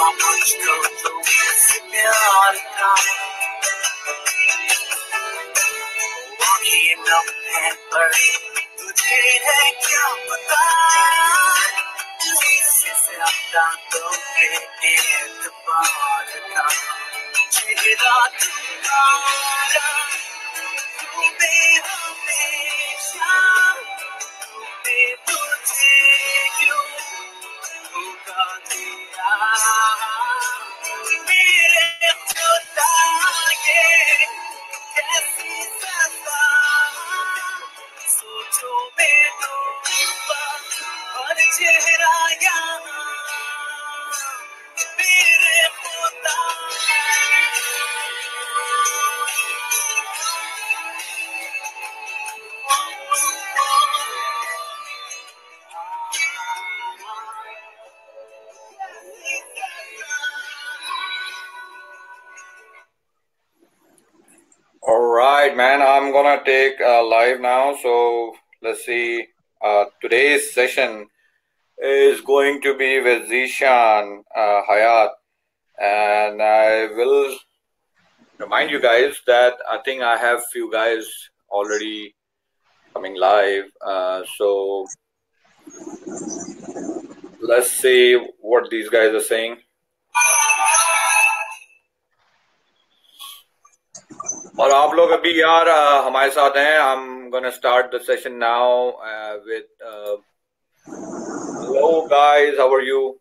मुझको तुमसे प्यार था, ये नम है पर तुझे है क्या पता, इससे ज्यादा तो एतबार था, चेहरा तुम्हारा तुम्हें हमेशा, तुम्हें तुझे क्यों धोखा दिया मेरे खुदा, ये कैसी सजा, सोचो मैं डूबा और चेहरा यहाँ मेरे खुदा। All right, man, I'm gonna take live now. So let's see. Today's session is going to be with Zeeshan, Hayat, and I will remind you guys that I think I have few guys already coming live. So let's see what these guys are saying. और आप लोग अभी यार हमारे साथ हैं. I'm gonna start the session now with hello guys, how are you?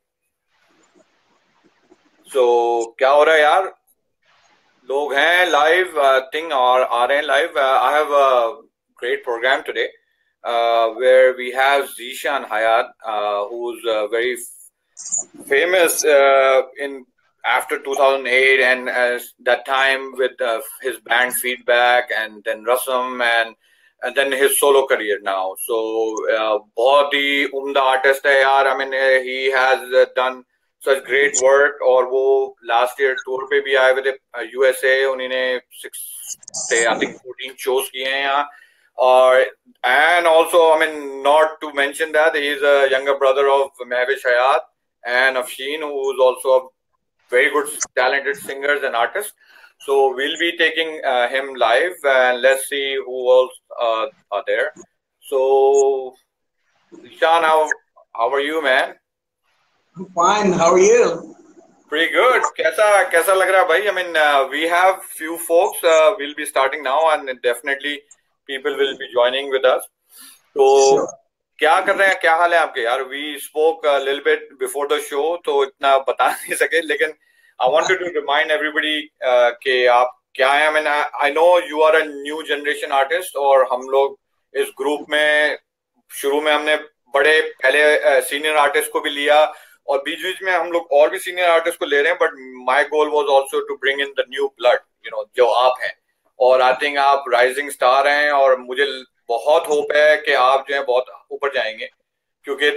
So क्या हो रहा है यार? लोग हैं live, thing और आ रहे हैं live. I have a great program today where we have Zeeshan Hayat, who's very famous in after 2008 and as that time with his band Feedback and then Rasam and then his solo career now. So बहुत ही उम्दा artist है यार. I mean he has done such great work और वो last year tour पे भी आए हुए थे USA. उन्होंने 14 shows किए हैं यहाँ. और and also I mean not to mention that he is a younger brother of Mehwish Hayat and Afshin, who is also a very good talented singers and artists. So we'll be taking him live and let's see who else are there. So Zeeshan, how are you, man? I'm fine. How are you? Pretty good. कैसा लग रहा है भाई? I mean we have few folks. We'll be starting now and definitely people will be joining with us. So Sure. क्या कर रहे हैं? क्या हाल है आपके यार? We spoke a little bit before the show, तो इतना बता नहीं सके, लेकिन I wanted to remind everybody कि आप क्या हैं. I mean I know you are a new generation artist और हम लोग इस ग्रुप में शुरू में हमने बड़े पहले सीनियर आर्टिस्ट को भी लिया और बीच बीच में हम लोग और भी सीनियर आर्टिस्ट को ले रहे हैं. But my goal was also to bring in the new blood, you know, जो आप हैं. और आई थिंक आप राइजिंग स्टार हैं और मुझे बहुत होप है कि आप जो है बहुत ऊपर जाएंगे, क्योंकि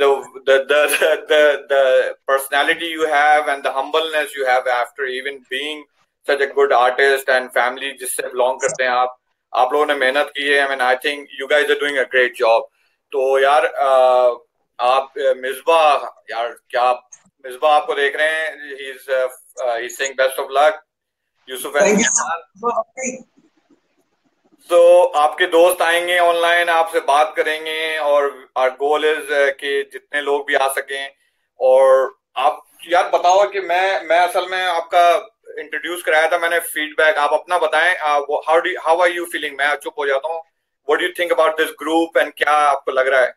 the personality you have and the humbleness you have after even being such a good artist and family जिससे belong करते हैं आप लोगों ने मेहनत की है. I mean I think you guys are doing a great job. तो यार आप मिसबा यार, क्या मिसबा आपको देख रहे हैं? he's saying best of luck. Yousuf Thank and you. तो आपके दोस्त आएंगे ऑनलाइन, आपसे बात करेंगे और आवर गोल इज कि जितने लोग भी आ सकें. और आप यार बताओ कि मैं असल में आपका इंट्रोड्यूस कराया था मैंने फीडबैक. आप अपना बताएं, हाउ आर यू फीलिंग? मैं चुप हो जाता हूँ. What do you think about this group and क्या आपको लग रहा है?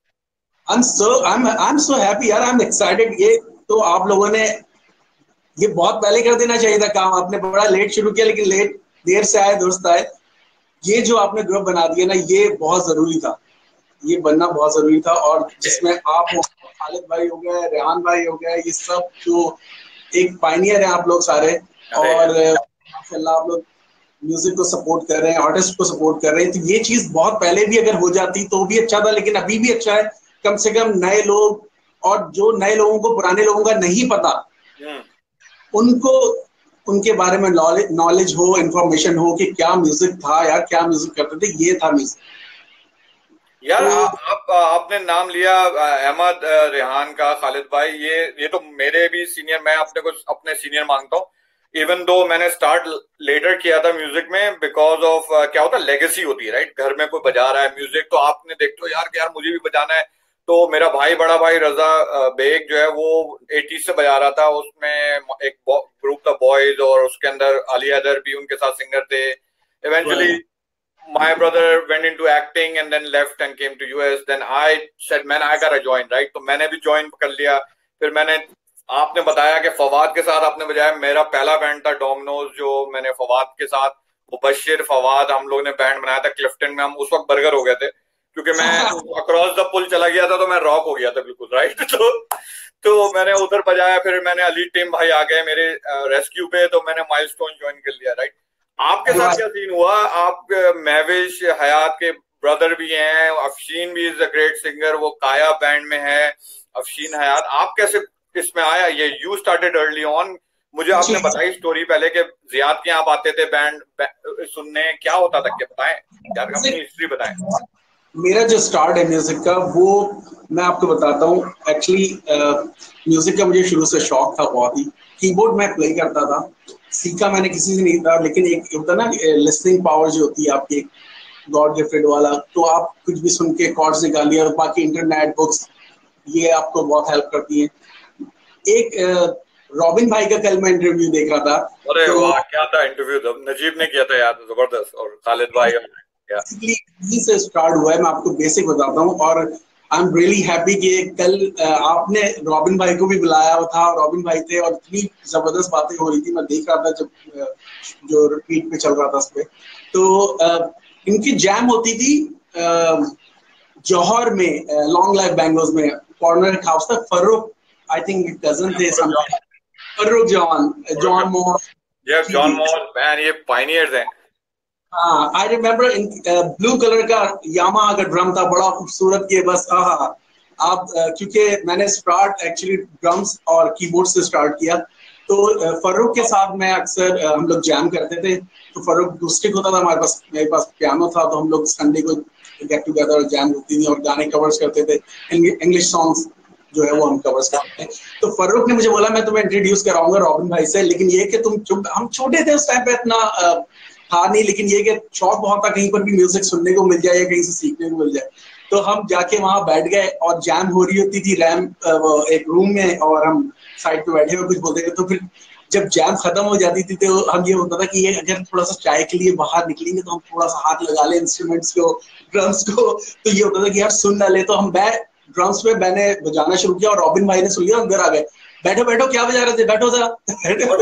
I'm so happy यार. I'm excited. ये तो आप लोगों ने ये बहुत पहले कर देना चाहिए था काम. आपने बड़ा लेट शुरू किया, लेकिन लेट देर से आए दुरुस्त आए. ये जो आपने ग्रुप बना दिया ना, ये बहुत जरूरी था. ये बनना बहुत जरूरी था. और जिसमें आप हो, खालिद भाई हो गए, रेहान भाई हो गए, ये सब जो एक पायनियर है आप लोग सारे. और माशाल्लाह आप लोग म्यूजिक को सपोर्ट कर रहे हैं, आर्टिस्ट को सपोर्ट कर रहे हैं. तो ये चीज बहुत पहले भी अगर हो जाती तो भी अच्छा था, लेकिन अभी भी अच्छा है. कम से कम नए लोग, और जो नए लोगों को पुराने लोगों का नहीं पता, उनको उनके बारे में नॉलेज हो, इंफॉर्मेशन हो कि क्या म्यूजिक था यार, क्या म्यूजिक करते थे, ये था म्यूजिक. यार तो आपने नाम लिया अहमद रेहान का, खालिद भाई, ये तो मेरे भी सीनियर, मैं अपने को अपने सीनियर मांगता हूँ। इवन दो मैंने स्टार्ट लेटर किया था म्यूजिक में, बिकॉज ऑफ क्या होता है, लेगेसी होती है राइट। घर में कोई बजा रहा है म्यूजिक तो आपने देखते हो यार कि यार मुझे भी बजाना है। तो मेरा भाई, बड़ा भाई रजा बेग जो है वो 80s से बजा रहा था। उसमें एक ग्रुप था बॉयज, और उसके अंदर अली हैदर भी उनके साथ सिंगर थे। Eventually my brother went into acting and then left and came to US. Then I said, man, I gotta join, right? तो मैंने भी ज्वाइन कर लिया। फिर मैंने, आपने बताया कि फवाद के साथ आपने बजाया, मेरा पहला बैंड था डोमिनोज, जो मैंने फवाद के साथ, मुबशिर फवाद, हम लोग ने बैंड बनाया था क्लिफ्टन में। हम उस वक्त बर्गर हो गए थे, क्योंकि मैं अक्रॉस द पुल चला गया था, तो मैं रॉक हो गया था बिल्कुल राइट। तो मैंने उधर बजाया। फिर मैंने अली टीम भाई आ गए मेरे रेस्क्यू पे, तो मैंने माइलस्टोन ज्वाइन कर लिया राइट। आपके साथ क्या सीन हुआ? आप महविश हयात के ब्रदर भी हैं, अफशीन भी इज अ ग्रेट सिंगर, वो काया बैंड में है अफशीन हयात। आप कैसे इसमें आया? ये यू स्टार्टेड अर्ली ऑन। मुझे आपने बताई स्टोरी पहले कि जियाद के आप आते थे बैंड सुनने, क्या होता था, क्या बताएं यार, अपनी हिस्ट्री बताएं। मेरा जो स्टार्ट है म्यूजिक का, वो मैं आपको बताता हूँ। एक्चुअली म्यूजिक का मुझे शुरू से शौक था बहुत ही। कीबोर्ड मैं प्ले करता था, सीखा मैंने किसी से नहीं था, लेकिन एक होता ना लिसनिंग पावर जो होती है आपकी, गॉड गिफ्टेड वाला। तो आप कुछ भी सुन के कॉर्ड्स निकालिए, और बाकी इंटरनेट बुक्स ये आपको बहुत हेल्प करती है। एक रॉबिन भाई का कल मैं इंटरव्यू देख रहा था। अरे तो वाह, क्या था इंटरव्यू, नजीब ने किया था यार, जबरदस्त। और खालिद भाई क्या। यहीं से स्टार्ट हुआ है, मैं आपको बेसिक बताता हूँ। और आई एम रियली हैप्पी कि कल आपने रॉबिन भाई को भी बुलाया था, रॉबिन भाई थे, और इतनी जबरदस्त बातें हो रही थी। मैं देख रहा था जब जो रिपीट पे चल रहा था उस पे। तो इनकी जैम होती थी जौहर में, लॉन्ग लाइफ बैंगलोर में। कॉर्नर हाउस था, फर्रुख आई थिंक कजन थे, फर्रुख जॉन, जॉन मोर। ये जॉन मॉल मैन, ये पायनियर्स हैं। हाँ, I remember in blue colour का यामाहा का ड्रम था, बड़ा खूबसूरत। ये बस हाँ, आप क्योंकि मैंने स्टार्ट एक्चुअली ड्रम्स और कीबोर्ड से स्टार्ट किया। तो फर्रुख के साथ मैं अक्सर हम लोग जैम करते थे। तो फर्रुख अकॉस्टिक होता था हमारे पास, मेरे पास पियानो था, तो हम लोग संडे को गेट टुगेदर जैम होती थी और गाने कवर्स करते थे, इंग्लिश सॉन्ग्स जो है वो हम कवर्स करते हैं। तो फर्रुख ने मुझे बोला मैं तुम्हें इंट्रोड्यूस कराऊंगा रॉबिन भाई से, लेकिन ये कि हम छोटे थे उस टाइम पे, इतना था नहीं, लेकिन ये कि शौक बहुत था कहीं पर भी म्यूजिक सुनने को मिल जाए या कहीं से सीखने को मिल जाए। तो हम जाके वहां बैठ गए और जैम हो रही होती थी रैम एक रूम में, और हम साइड पे बैठे हुए कुछ बोलते थे। तो फिर जब जैम खत्म हो जाती थी तो हम ये होता था कि ये अगर थोड़ा सा चाय के लिए बाहर निकलेंगे तो हम थोड़ा सा हाथ लगा ले इंस्ट्रूमेंट्स को, ड्रम्स को। तो ये होता था कि यार सुन ना ले। तो हम ड्रम्स पे मैंने बजाना शुरू किया, और रॉबिन भाई ने सुन लिया, अंदर आ गए, बैठो बैठो क्या बजा रहे थे, बैठो जरा।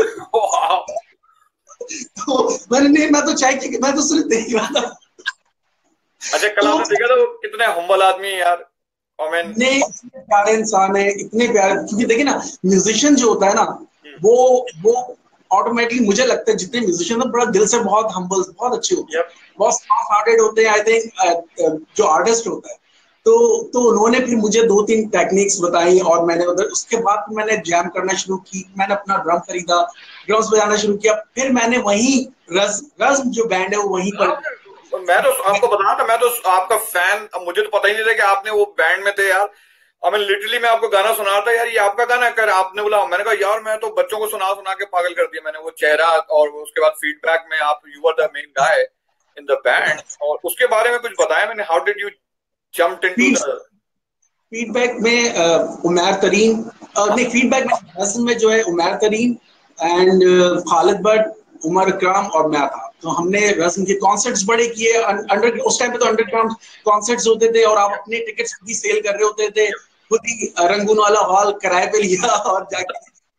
तो मैंने नहीं, मैं तो चाय की, मैं तो सिर्फ देख रहा था। अच्छा, कल तो आपने देखा था वो कितने हम्बल आदमी है यार। I इतने प्यारे इंसान है, इतने प्यारे। क्योंकि देखिए ना, म्यूजिशियन जो होता है ना, वो ऑटोमेटिकली मुझे लगता है जितने म्यूजिशियन है बड़ा दिल से बहुत हम्बल, बहुत अच्छे होते हैं, Yep. बहुत सॉफ्ट हार्टेड होते हैं। आई थिंक जो आर्टिस्ट होता है, तो उन्होंने फिर मुझे 2-3 टेक्निक्स बताई, और मैंने उधर उसके बाद मैंने जैम करना शुरू की। मैंने अपना ड्रम खरीदा, ड्रम्स बजाना शुरू किया। फिर मैंने वहीं रज़्म जो बैंड है वो वहीं पर। मैं तो आपको बता रहा था, मैं तो आपका फैन, मुझे तो पता ही नहीं था कि आपने वो बैंड में थे यार। मैं लिटरली मैं आपको गाना सुना रहा था यार, ये आपका गाना है। कर आपने बोला, मैंने कहा यार मैं तो बच्चों को सुना सुना के पागल कर दिया मैंने। वो चेहरा, और उसके बाद फीडबैक में आप you are the main guy in the band, और उसके बारे में कुछ बताया मैंने, how did you jump into the. Feedback में उमैर तरीन, नहीं फीडबैक में रस्म में जो है उमैर तरीन एंड खालिद भट्ट, उमर इकराम और मैं था। तो हमने रस्म के कॉन्सर्ट्स बड़े किए। अंडर उस टाइम पे तो अंडरग्राउंड कॉन्सर्ट्स होते थे, और आप अपने टिकट्स खुद ही सेल कर रहे होते थे, खुद ही रंगून वाला हॉल किराए पे लिया, और जाके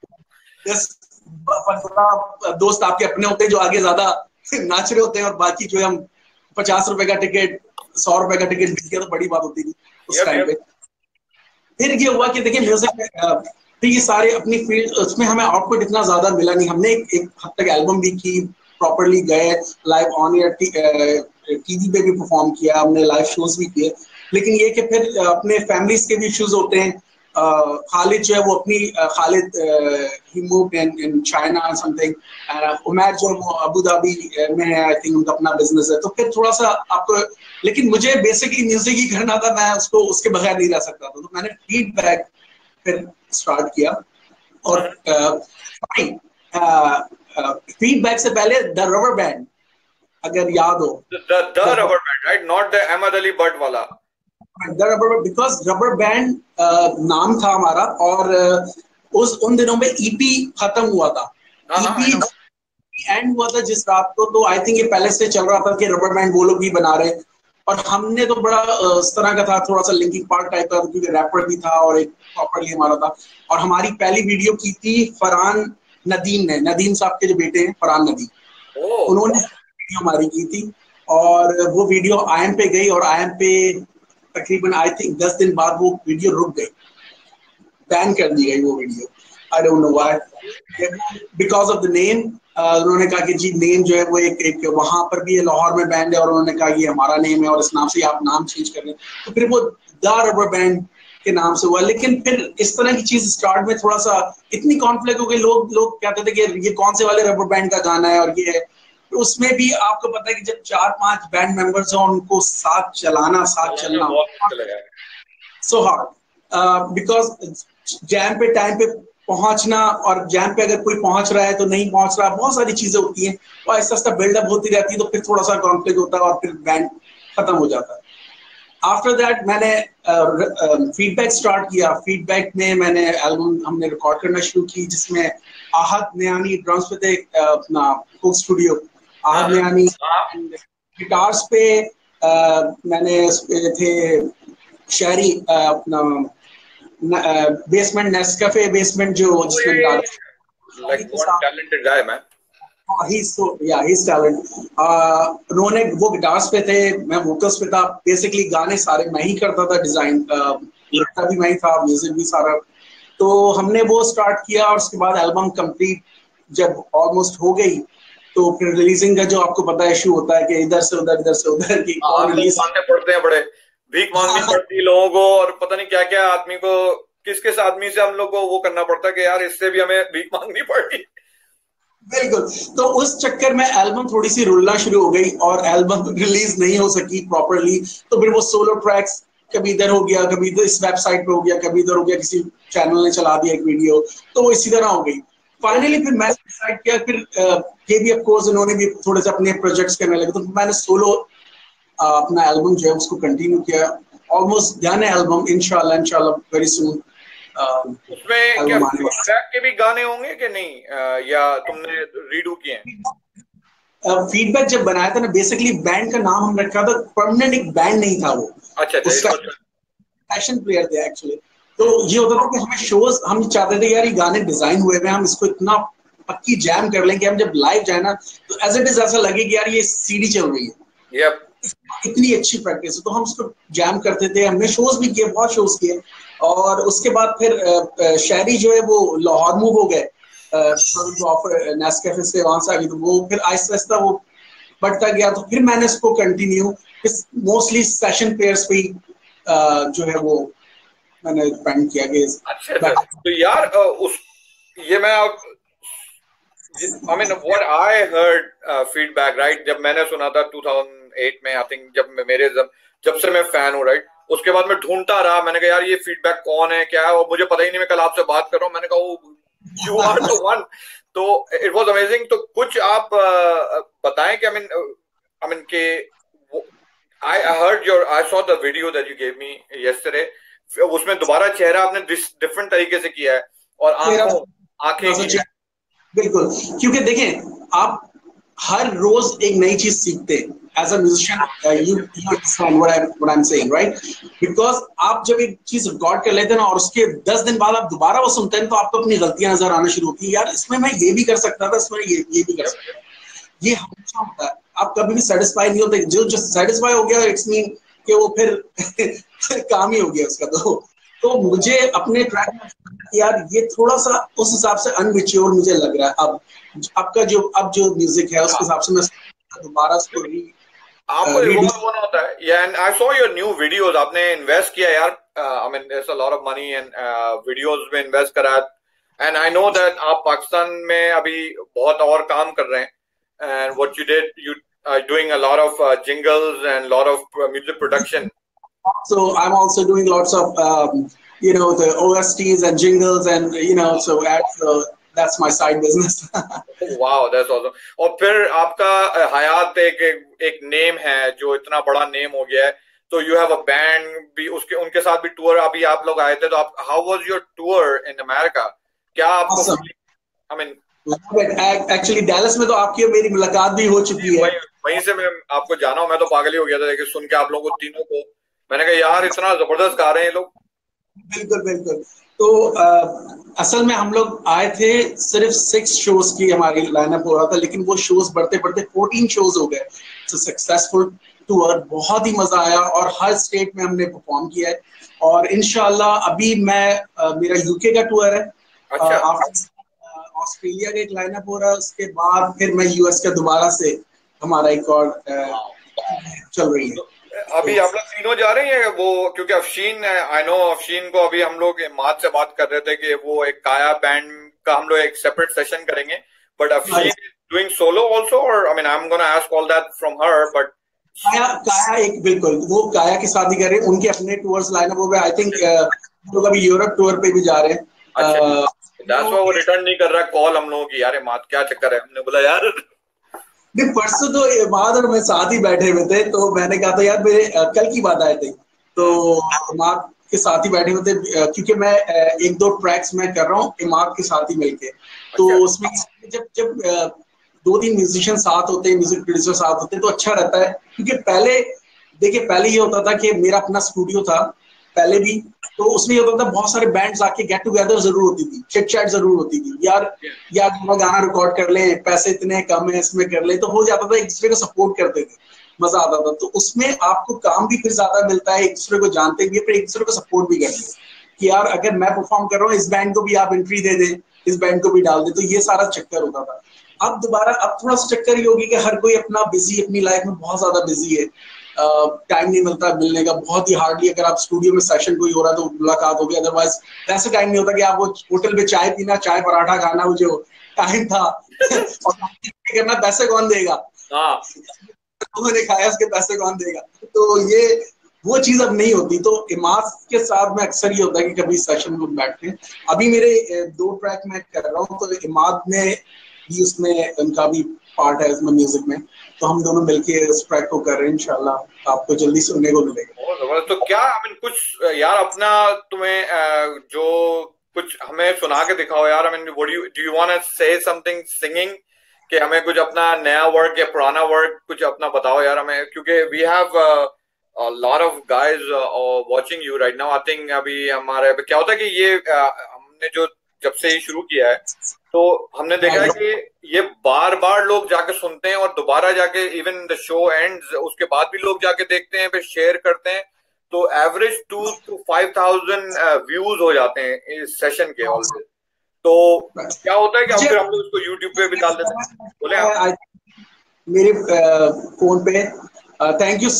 10-15 दोस्त आपके अपने होते हैं जो आगे ज्यादा नाच रहे होते हैं, और बाकी जो है हम 50 रुपए का टिकट, 100 रुपए का टिकट बिक गया तो बड़ी बात होती थी उस टाइम पे। फिर ये हुआ कि देखिए म्यूजिक में फिर ये सारे अपनी फील्ड, उसमें हमें आउटपुट इतना ज्यादा मिला नहीं। हमने एक हद तक एल्बम भी की, प्रॉपरली गए लाइव ऑन एयर, टीवी पे भी परफॉर्म किया हमने, लाइव शोज भी किए। लेकिन ये कि फिर अपने फैमिलीज के भी इश्यूज होते हैं, खालिद जो है वो अपनी खालिद ही moved in China something, Umair जो वो अबू धाबी में है, आई थिंक उनका अपना बिजनेस है। तो फिर थोड़ा सा आपको, लेकिन मुझे बेसिकली म्यूजिक ही करना था, मैं उसको उसके बगैर नहीं रह सकता था। तो मैंने फीडबैक फिर स्टार्ट किया। और फीडबैक से पहले द रबर बैंड, अगर याद हो, the rubber band, right? Not the Ahmad Ali Butt वाला। The rubber, because rubber band नाम था हमारा। और उस उन दिनों में ईपी खत्म हुआ था, ईपी एंड हुआ था जिस रात को। तो आई थिंक ये पहले से चल रहा था कि रबर बैंड वो लोग भी बना रहे। और हमने तो बड़ा इस तरह का था, थोड़ा सा लिंकिंग पार्ट टाइप का, क्योंकि रैपर भी था और एक प्रॉपरली हमारा था। और हमारी पहली वीडियो की थी फरहान नदीम ने, नदीम साहब के जो बेटे हैं फरहान नदीम, उन्होंने वीडियो हमारी की थी। और वो वीडियो आईएम पे गई, और आईएम पे तकरीबन आई थिंक 10 दिन बाद वो वीडियो रुक गई, बैन कर दी गई वो video. I don't know why, because of the name. उन्होंने कहा कि जी नेम जो है वो एक वहां पर भी है, लाहौर में बैंड है, और उन्होंने कहा ये हमारा नेम है और इस नाम से आप नाम चेंज कर रहे हैं। तो फिर वो द रबर बैंड के नाम से हुआ। लेकिन फिर इस तरह की चीज स्टार्ट में थोड़ा सा इतनी कॉन्फ्लिक्ट हो गई, लोग कहते थे कि ये कौन से वाले रबर बैंड का गाना है और ये है। तो उसमें भी आपको पता है कि जब 4-5 बैंड मेंबर्स हो, उनको साथ चलाना सो हार्ड, बिकॉज जैम पे टाइम पे पहुंचना, और जैम पे अगर कोई पहुंच रहा है तो नहीं पहुंच रहा, बहुत सारी चीजें होती हैं और ऐसा ऐसा बिल्डअप होती रहती है। तो फिर थोड़ा सा कॉन्फ्लिक्ट होता है और फिर बैंड खत्म हो जाता है। आफ्टर दैट मैंने फीडबैक स्टार्ट किया। फीडबैक में मैंने एल्बम हमने रिकॉर्ड करना शुरू की, जिसमें आहत नयानी ड्रम्स पे थे, अपना कोक स्टूडियो आहत नयानी। गिटार्स पे मैंने उस पे थे शहरी, अपना बेसमेंट नेस्कैफे बेसमेंट जो जिसमें guitar, like one talented guy man। he's talent। उन्होंने वो गिटार्स पे थे, मैं वोकल्स पे था। बेसिकली गाने सारे मैं ही करता था, डिजाइन लिखता भी मैं ही था, म्यूजिक भी सारा। तो हमने वो स्टार्ट किया, और उसके बाद एल्बम कंप्लीट जब ऑलमोस्ट हो गई, तो फिर रिलीजिंग का जो आपको पता है इशू होता है कि इधर से उधर की कौन रिलीज मांगने पड़ते हैं, बड़े भीख मांगनी पड़ती है लोगों को, और पता नहीं क्या क्या आदमी को, किस आदमी से हम लोग को वो करना पड़ता है कि यार इससे भी हमें भीख मांगनी पड़ती। बिल्कुल। तो उस चक्कर में एल्बम थोड़ी सी रुलना शुरू हो गई, और एल्बम रिलीज नहीं हो सकी प्रॉपरली। तो फिर वो सोलो ट्रैक्स कभी इधर हो गया, कभी इधर इस वेबसाइट पे हो गया, कभी इधर हो गया, किसी चैनल ने चला दिया एक वीडियो, तो वो इसी तरह हो गई। फाइनली फिर मैंने डिसाइड किया, फिर ये भी ऑफ कोर्स उन्होंने भी थोड़े से अपने प्रोजेक्ट्स करने लगे, तो मैंने सोलो अपना एल्बम जो है उसको कंटिन्यू किया। ऑलमोस्ट डन है एल्बम, इंशाल्लाह वेरी सून। उसमें क्या फीडबैक के भी गाने होंगे कि नहीं, या तुमने रीडू किए हैं? फीडबैक जब बनाया था ना, बेसिकली बैंड का नाम हम रखा था, परमानेंट एक बैंड नहीं था वो। अच्छा, पैशन प्लेयर थे एक्चुअली। तो ये होता था कि हमें शोज, हम चाहते थे यार ये गाने डिजाइन हुए हैं, हम इसको इतना पक्की जैम कर लें कि हम जब लाइव जाए ना तो एज इट इज ऐसा लगे कि यार ये सीडी चल रही है। yep। इतनी अच्छी प्रैक्टिस है, तो हम उसको जैम करते थे। हमने शोज भी किए, बहुत शोज किए। और उसके बाद फिर शहरी जो है वो लाहौर मूव हो गए, नेस्कैफे से वहां से आ गई। तो वो फिर आहिस्ता आहिस्ता वो बढ़ता गया। तो फिर मैंने इसको कंटिन्यू मोस्टली सेशन प्लेयर्स पे जो है वो मैंने डिपेंड किया कि अच्छा। तो यार उस ये मैं I mean what I heard feedback, right? जब मैंने सुना था 2008 में, आई थिंक जब से मैं फैन हूँ, राइट? उसके बाद मैं ढूंढता रहा, मैंने कहा यार ये फीडबैक कौन है, क्या है, और मुझे पता ही नहीं। मैं कल आपसे बात कर रहा हूँ, मैंने कहा यू आर द वन। तो इट वाज अमेजिंग। तो कुछ आप बताएं कि I mean के I heard I saw the video that you gave me yesterday। उसमें दोबारा चेहरा आपने डिफरेंट तरीके से किया है, और आंखें बिल्कुल। क्योंकि देखें, आप हर रोज एक नई चीज सीखते हैं as a musician. You understand what I am saying, right? Because आप जब एक चीज रिकॉर्ड कर लेते हैं ना, और उसके 10 दिन बाद आप दोबारा वो सुनते हैं, तो आपको अपनी गलतियां नजर आना शुरू होती है। यार इसमें मैं ये भी कर सकता था, इसमें ये भी कर सकता था। ये हमेशा होता है, आप कभी भी सेटिस्फाई नहीं होते। जो सेटिस्फाई हो गया, इट्स मीन कि वो फिर काम ही हो गया उसका। तो मुझे अपने ट्रैक में यार ये थोड़ा सा उस हिसाब से अनमेच्योर मुझे लग रहा है। अब जो म्यूजिक है उसके हिसाब से मैं दोबारा उसको आपको रिवॉल्व होना होता है। And I saw your new videos, आपने इन्वेस्ट किया यार I mean, there's a lot of money and videos में invest करा, and I know that आप पाकिस्तान में अभी बहुत और काम कर रहे हैं, and what you did, you are doing a lot of jingles and lot of music production. So I'm also doing lots of the OSTs and jingles and so ads. So that's my side business. Wow, that's awesome. और फिर आपका हयात एक name है जो इतना बड़ा name हो गया है, तो you have a band भी, उसके उनके साथ भी टूर, अभी आप लोग आए थे, तो आप how was your tour in America? क्या आपको Awesome. I mean actually Dallas में तो आपकी और मेरी मुलाकात भी हो चुकी है। वहीं से मैं आपको जाना हूँ, मैं तो पागल ही हो गया था लेकिन सुन के आप लोगों को तीनों को, मैंने कहा यार इतना जबरदस्त गा रहे हैं ये लोग। बिल्कुल बिल्कुल। तो असल में हम लोग आए थे, सिर्फ 6 शोज की हमारी लाइनअप हो रहा था, लेकिन वो शोज बढ़ते बढ़ते 14 शोज हो गए। सक्सेसफुल टूर, बहुत ही मजा आया और हर स्टेट में हमने परफॉर्म किया है। और इंशाल्लाह अभी मेरा यूके का टूर है, ऑस्ट्रेलिया का एक लाइनअप हो रहा है, उसके बाद फिर मैं यूएस का दोबारा से हमारा एक और चल रही है। अभी आप लोग तीनों जा रहे हैं वो, क्योंकि अफशीन, आई नो अफशीन को अभी हम लोग माद से बात कर रहे थे कि वो एक काया बैंड का हम लोग एक सेपरेट सेशन करेंगे, but Afsheen is doing solo also, और I mean I am gonna ask all that from her, but काया एक बिल्कुल वो काया की शादी कर रहे हैं, उनके अपने टूर्स लाइनअप हो गए। आई थिंक लोग अभी यूरोप टूर पे भी जा रहे हैं। दैट्स व्हाई वो रिटर्न नहीं कर रहा कॉल हम लोगों की, यार माद क्या चक्कर है, हमने बोला यार नहीं, परसों तो इमाद और मैं साथ ही बैठे हुए थे, तो मैंने कहा था यार मेरे कल की बात आए थे, तो इमाद के साथ ही बैठे हुए थे, क्योंकि मैं 1-2 ट्रैक्स मैं कर रहा हूँ इमाद के साथ ही मिलके। तो उसमें जब 2-3 म्यूजिशियन साथ होते हैं, म्यूजिक प्रोड्यूसर साथ होते हैं, तो अच्छा रहता है। क्योंकि पहले ये होता था कि मेरा अपना स्टूडियो था पहले भी, तो उसमें ये होता था बहुत सारे बैंड्स आके गेट टुगेदर जरूर होती थी, चिट चैट जरूर होती थी, यार गाना रिकॉर्ड कर ले, पैसे इतने कम है इसमें कर ले, तो हो जाता था, एक दूसरे को सपोर्ट करते थे, मजा आता था। तो उसमें आपको काम भी फिर ज्यादा मिलता है, एक दूसरे को जानते भी, फिर एक दूसरे को सपोर्ट भी करते हैं कि यार अगर मैं परफॉर्म कर रहा हूँ, इस बैंड को भी आप एंट्री दे दें, इस बैंड को भी डाल दे, तो ये सारा चक्कर होता था। अब थोड़ा सा चक्कर ही होगी कि हर कोई अपनी लाइफ में बहुत ज्यादा बिजी है, टाइम नहीं मिलता मिलने का, बहुत ही हार्डली, अगर आप स्टूडियो में सेशन कोई हो रहा है तो मुलाकात होगी, अदरवाइज ऐसा टाइम नहीं होता कि आप वो होटल में चाय पीना, चाय पराठा खाना, वो जो टाइम था और करना, पैसे कौन देगा, उन्होंने खाया उसके पैसे कौन देगा, तो ये वो चीज अब नहीं होती। तो इमाद के साथ में अक्सर ये होता है कि कभी सेशन में बैठते हैं। अभी मेरे 2 ट्रैक मैं कर रहा हूँ, तो इमाद ने भी उसमें उनका भी पार्ट है इसमें म्यूजिक में, तो हम दोनों मिलके इस ट्रैक को कर रहे हैं, इंशाल्लाह आपको जल्दी सुनने को मिलेगा। तो क्या आई मीन कुछ यार अपना तुम्हें जो कुछ हमें सुना के दिखाओ यार, I mean do you want to say something singing, कि हमें कुछ अपना नया वर्क या पुराना वर्क कुछ अपना बताओ यार हमें, क्योंकि we have a lot of guys watching you right now. I think अभी हमारे क्या होता है कि ये हमने जो जब से ही शुरू किया है, तो हमने देखा है कि ये बार बार लोग जाके सुनते हैं और दोबारा जाके इवन द शो एंड्स, उसके बाद भी लोग जाके देखते हैं, फिर शेयर करते हैं, तो एवरेज 2 to 5,000 व्यूज हो जाते हैं इस सेशन के ऑलवेज। तो क्या होता है कि फिर हम लोग उसको यूट्यूब पे भी डाल देते हैं। बोले आप मेरे फोन पे, thank you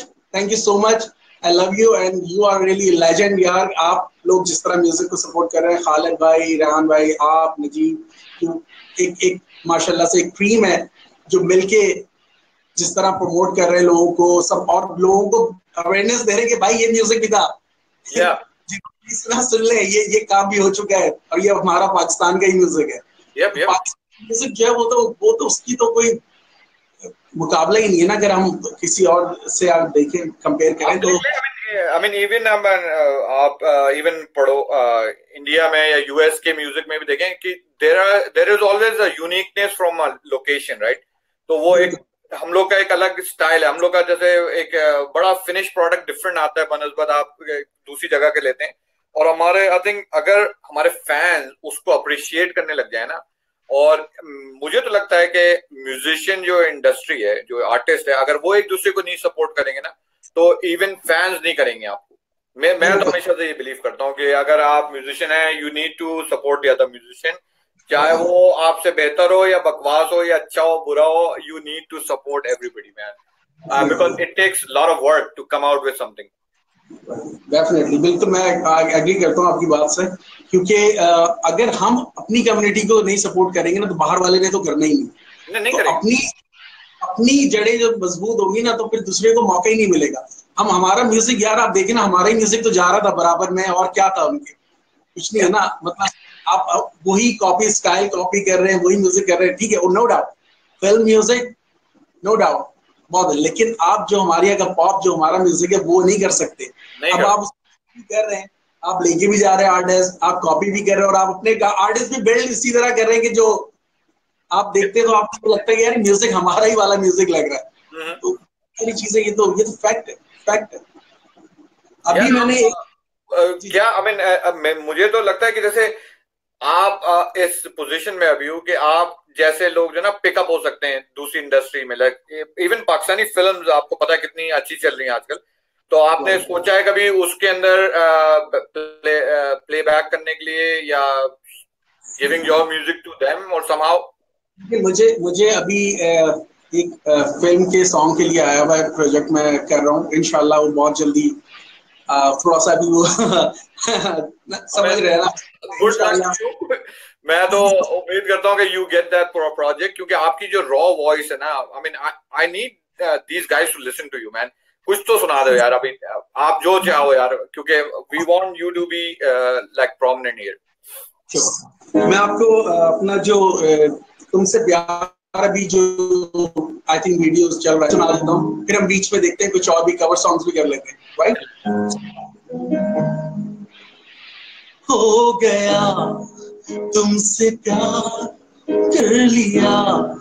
so much, I love you and you are really legend यार। आप लोग जिस तरह म्यूजिक को सपोर्ट कर रहे हैं, खालिद भाई, रेहान भाई, आप, नजीब, एक माशाल्लाह से एक टीम है जो मिलके जिस तरह प्रमोट कर रहे हैं लोगों को, सब और लोगों को अवेयरनेस दे रहे हैं कि भाई ये म्यूजिक भी था, सुन ले, ये काम भी हो चुका है और ये हमारा पाकिस्तान का ही म्यूजिक है। म्यूजिक जो है वो तो उसकी तो कोई मुकाबला ही नहीं है ना, अगर हम किसी और से आप देखें, कंपेयर करें तो। आई मीन इवन आप इवन पढ़ो इंडिया में या यूएस के म्यूजिक में भी देखें कि there is always a uniqueness from a location, right? तो वो एक हम लोग का एक अलग स्टाइल है, हम लोग का जैसे एक बड़ा फिनिश प्रोडक्ट डिफरेंट आता है बनस्बत आप दूसरी जगह के लेते हैं, और हमारे आई थिंक अगर हमारे फैंस उसको अप्रिशिएट करने लग जाए ना, और मुझे तो लगता है कि म्यूजिशियन जो इंडस्ट्री है, जो आर्टिस्ट है, अगर वो एक दूसरे को नहीं सपोर्ट करेंगे ना, तो इवन फैंस नहीं करेंगे आपको। मैं तो हमेशा से ये बिलीव करता हूँ कि अगर आप म्यूजिशियन है, you need to support the other musician, चाहे वो आपसे बेहतर हो या बकवास हो या अच्छा हो बुरा हो, you need to support everybody man, because it takes lot of work to come out with something. Definitely, बिल्कुल मैं एग्री करता हूँ आपकी बात से, क्योंकि अगर हम अपनी कम्युनिटी को नहीं सपोर्ट करेंगे ना तो बाहर वाले ने तो करना ही नहीं। नहीं तो करेंगे। अपनी अपनी जड़ें जब मजबूत होंगी ना तो फिर दूसरे को मौका ही नहीं मिलेगा। हम हमारा म्यूजिक, यार आप देखें ना, हमारा ही म्यूजिक तो जा रहा था बराबर में, और क्या था उनके, कुछ नहीं है ना। मतलब आप वही कॉपी स्टाइल कॉपी कर रहे हैं, वही म्यूजिक कर रहे हैं, ठीक है, no doubt, film music, no doubt बहुत है, लेकिन आप जो हमारे यहाँ का पॉप, जो हमारा म्यूजिक है, वो नहीं कर सकते। नहीं अब कर आप कर रहे हैं, आप लेके भी जा रहे हैं आर्टिस्ट, आप कॉपी भी कर रहे हैं, और आप अपने आर्टिस्ट भी बिल्ड इसी तरह कर रहे हैं कि जो आप देखते हैं तो आपको लगता है कि यार म्यूजिक हमारा ही वाला म्यूजिक लग रहा है। सकते तो सारी चीजें, ये तो फैक्ट है, फैक्ट है। अभी यार। मैंने जी क्या आई मीन मुझे तो लगता है कि जैसे आप इस पोजीशन में अभी हो कि आप जैसे लोग जो ना पिकअप हो सकते हैं दूसरी इंडस्ट्री में, लाइक इवन पाकिस्तानी फिल्म्स आपको पता है कितनी अच्छी चल रही हैं आजकल। तो आपने सोचा है कभी उसके अंदर प्ले बैक करने के लिए, या giving your music to them और समहाउ? मुझे मुझे अभी एक फिल्म के सॉन्ग के लिए आया हुआ है प्रोजेक्ट मैं कर रहा हूँ, इंशाल्लाह वो बहुत जल्दी, थोड़ा सा भी वो समझ रहे हैं ना, गुड लक इंशाल्लाह। To you. मैं तो उम्मीद करता हूँ कि यू गेट दैट प्रोजेक्ट, क्योंकि आपकी जो रॉ वॉइस है ना, I mean I need these guys to listen to you man. कुछ तो सुना दो यार अभी, आप जो चाहो यार, क्योंकि we want you to be like prominent here. मैं आपको अपना जो तुमसे प्यार अभी जो आई थिंक वीडियोस चल रहा है सुना देता हूँ, फिर हम बीच में देखते हैं कुछ और भी कवर सॉन्ग्स भी कर लेते हैं, राइट। हो गया तुमसे प्यार कर लिया,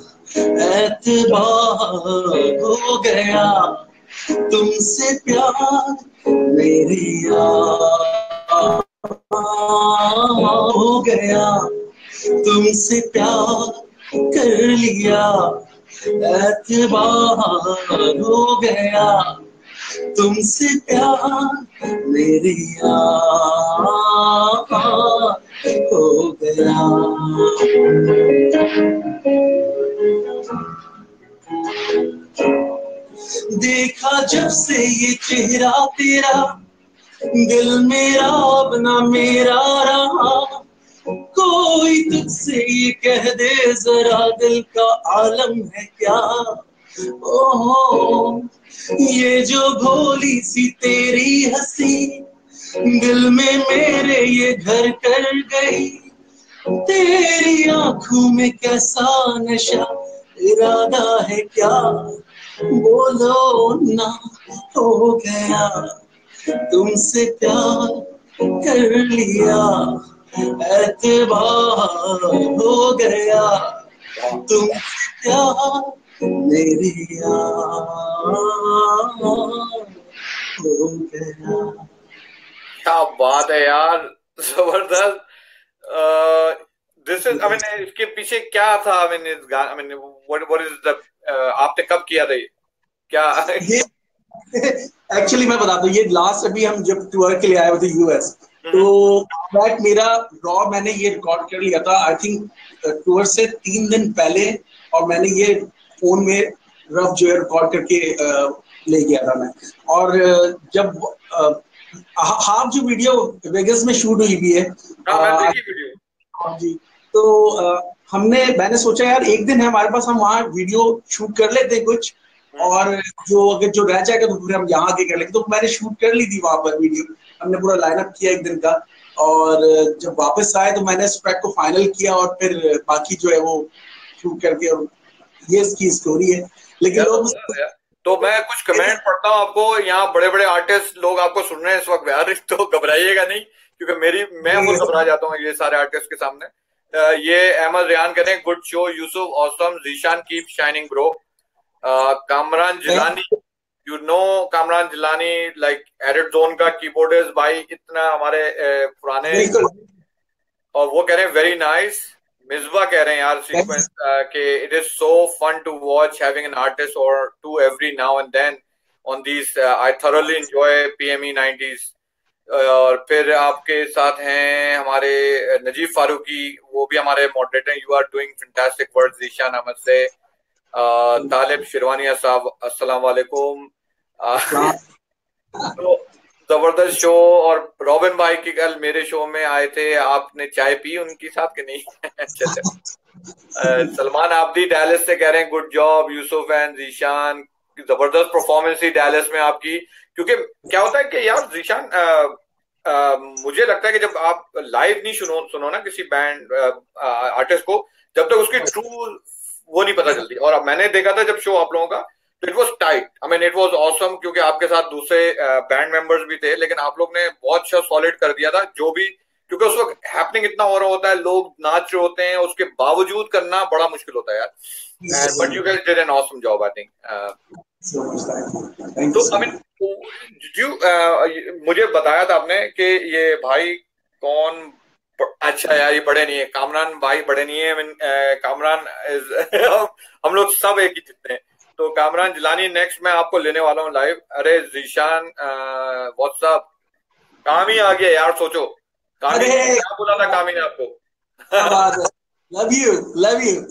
एतबार हो गया तुमसे प्यार मेरे यार, हो गया तुमसे प्यार कर लिया, एतबार हो गया तुमसे प्यार मेरे यार, हो गया। देखा जब से ये चेहरा तेरा, दिल मेरा अपना मेरा रहा, कोई तुझसे ये कह दे जरा दिल का आलम है क्या। ओहो ये जो भोली सी तेरी हंसी, दिल में मेरे ये घर कर गई, तेरी आंखों में कैसा नशा, इरादा है क्या, बोलो ना। हो गया तुमसे प्यार कर लिया, एतबार हो गया तुमसे प्यार मेरे यार, हो गया। क्या बात है यार, जबरदस्त। दिस इज आई मीन इसके पीछे क्या था? आई मीन इस गाना, I mean what is the, आपने कब किया था ये, क्या? ये एक्चुअली मैं बताता हूँ, ये लास्ट अभी हम जब टूर के लिए आए हुए थे यूएस, तो बैक मेरा रॉ मैंने ये रिकॉर्ड कर लिया था आई थिंक टूर से 3 दिन पहले, और मैंने ये फोन में रफ जो है रिकॉर्ड करके ले गया था मैं। और जब हाफ जो वीडियो वेगस में शूट हुई भी है, हाँ मैंने देखी वीडियो। हाँ जी, तो मैंने सोचा यार एक दिन है हमारे पास, हम वहाँ वीडियो शूट कर लेते हैं कुछ, और जो अगर जो रह जाएगा तो फिर हम यहाँ आके कर लेंगे। तो मैंने शूट कर ली थी वहां पर वीडियो, हमने पूरा लाइनअप किया एक दिन का, और जब वापस आए तो मैंने इस ट्रैक को फाइनल किया, और फिर बाकी जो है वो शूट करके, और ये इसकी स्टोरी है। लेकिन यार, लोग तो मैं कुछ कमेंट पढ़ता हूँ आपको, यहाँ बड़े बड़े आर्टिस्ट लोग आपको सुन रहे हैं इस वक्त यार, तो घबराइएगा नहीं, क्योंकि मैं खुद घबरा जाता हूँ ये सारे आर्टिस्ट के सामने। ये अहमद रेहान कह रहे हैं, good show Yusuf, awesome, Zeeshan keep shining bro. Kamran Jilani, you know Kamran Jilani, like edit zone का कीबोर्डिस्ट भाई, इतना हमारे पुराने, बिल्कुल और वो कह रहे हैं वेरी नाइस। मिसबा कह रहे हैं यार सीक्वेंस के it is so fun to watch having an artist और to every now and then on these, I thoroughly enjoy PME 90s। और फिर आपके साथ हैं हमारे नजीब फारूकी, वो भी हमारे moderator, you are doing fantastic work. Zeeshan Ahmed से तालिब शिरवानिया साहब, अस्सलाम वालेकुम। तो जबरदस्त शो। और रॉबिन भाई की कल मेरे शो में आए थे, आपने चाय पी उनके साथ कि नहीं? चलो। सलमान आबदी डैलस से कह रहे हैं good job Yusuf and Zeeshan, जबरदस्त परफॉर्मेंस थी डैलस में आपकी। क्योंकि क्या होता है कि यार जीशान, मुझे लगता है कि जब आप लाइव नहीं सुनो ना किसी बैंड आर्टिस्ट को, जब तक उसकी ट्रू वो नहीं पता चलती। और अब मैंने देखा था जब शो आप लोगों का, तो it was tight, I mean it was awesome, क्योंकि आपके साथ दूसरे बैंड मेंबर्स भी थे, लेकिन आप लोग ने बहुत अच्छा सॉलिड कर दिया था जो भी, क्योंकि उस वक्त हैपनिंग इतना हो रहा होता है, लोग नाच रहे होते हैं, उसके बावजूद करना बड़ा मुश्किल होता है यार। But you guys did an awesome job I think. तो आई मीन मुझे बताया था आपने कि ये भाई कौन, अच्छा यार ये बड़े नहीं है, कामरान भाई बड़े नहीं है। I mean, कामरान हम लोग सब एक ही जितने हैं। तो कामरान जिलानी नेक्स्ट मैं आपको लेने वाला हूँ लाइव। अरे जीशान व्हाट्सअप, काम ही आ गया यार, सोचो कामी क्या बोला था कामी ने आपको। Love you, love you,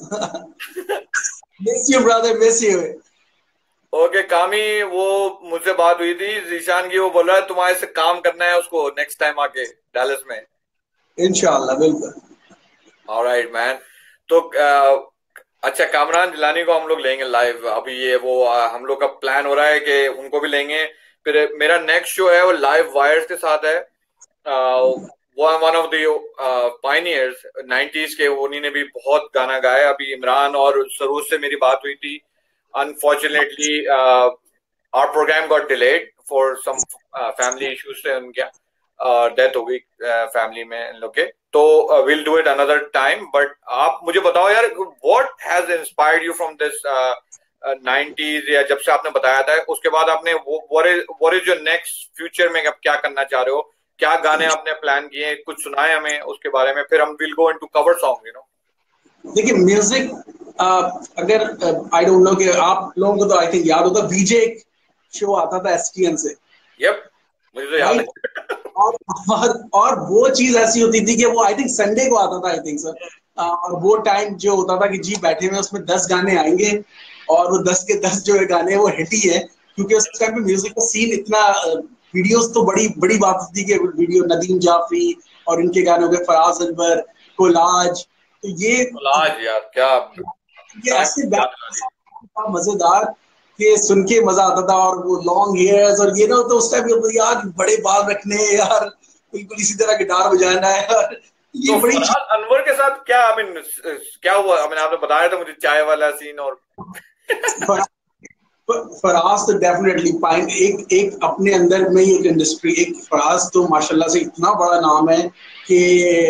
miss you brother, miss you. Okay Kami, वो मुझसे बात हुई थी जीशान की, वो बोल रहा है तुम्हारे से काम करना है उसको नेक्स्ट टाइम आके डैलस में। इंशाल्लाह, बिल्कुल। Alright man. तो अच्छा, कामरान जिलानी को हम लोग लेंगे लाइव अभी, ये वो हम लोग का प्लान हो रहा है कि उनको भी लेंगे। फिर मेरा नेक्स्ट शो है वो लाइव वायर्स के साथ है। वो one of the pioneers 90s के, उन्हीं ने भी बहुत गाना गाया। अभी इमरान और सरूज से मेरी बात हुई थी। Unfortunately our program got delayed for some family issues से, उनके डेथ हो गई फैमिली में इन लोग के। तो will do it another time. But आप मुझे बताओ यार, what has inspired you from this 90s, या जब से आपने बताया था उसके बाद आपने what is your next future में, अब क्या करना चाह रहे हो, क्या गाने आपने प्लान किए, कुछ सुनाए हमें उसके बारे में, फिर हम will go into cover song you know. देखिए म्यूजिक, अगर आई डोंट नो कि आप लोगों को तो आई थिंक याद होगा, बीजे एक शो आता था एसटीएन से। यप, मुझे तो याद है। और वो चीज ऐसी होती थी कि वो आई थिंक संडे को आता था, आई थिंक सर। और वो टाइम जो होता था कि जी बैठे हुए उसमें 10 गाने आएंगे, और वो 10 के 10 जो है गाने वो हिट ही है, क्योंकि उस टाइम पे म्यूजिक का सीन इतना, वीडियोस तो बड़ी बड़ी बात होती थी कि वीडियो नदीम जाफरी और इनके गाने हो गए, फराज अनवर, कोलाज। तो आज यार क्या ये टाइम ऐसे याद करा दिया। मजेदार कि सुन के मजा आता था। और वो लॉन्ग हेयर्स और ये ना, तो उस टाइम यार बड़े बाल रखने हैं यार, बिल्कुल इसी तरह गिटार बजाना है यार, ये तो बड़ी फरहाद अनवर के साथ क्या, आई मीन क्या हुआ, आई मीन आपने बताया था मुझे चाय वाला सीन और फराज तो डेफिनेटली पाइन, एक एक अपने अंदर में ही एक इंडस्ट्री, एक फराज तो माशाल्लाह से इतना बड़ा नाम है कि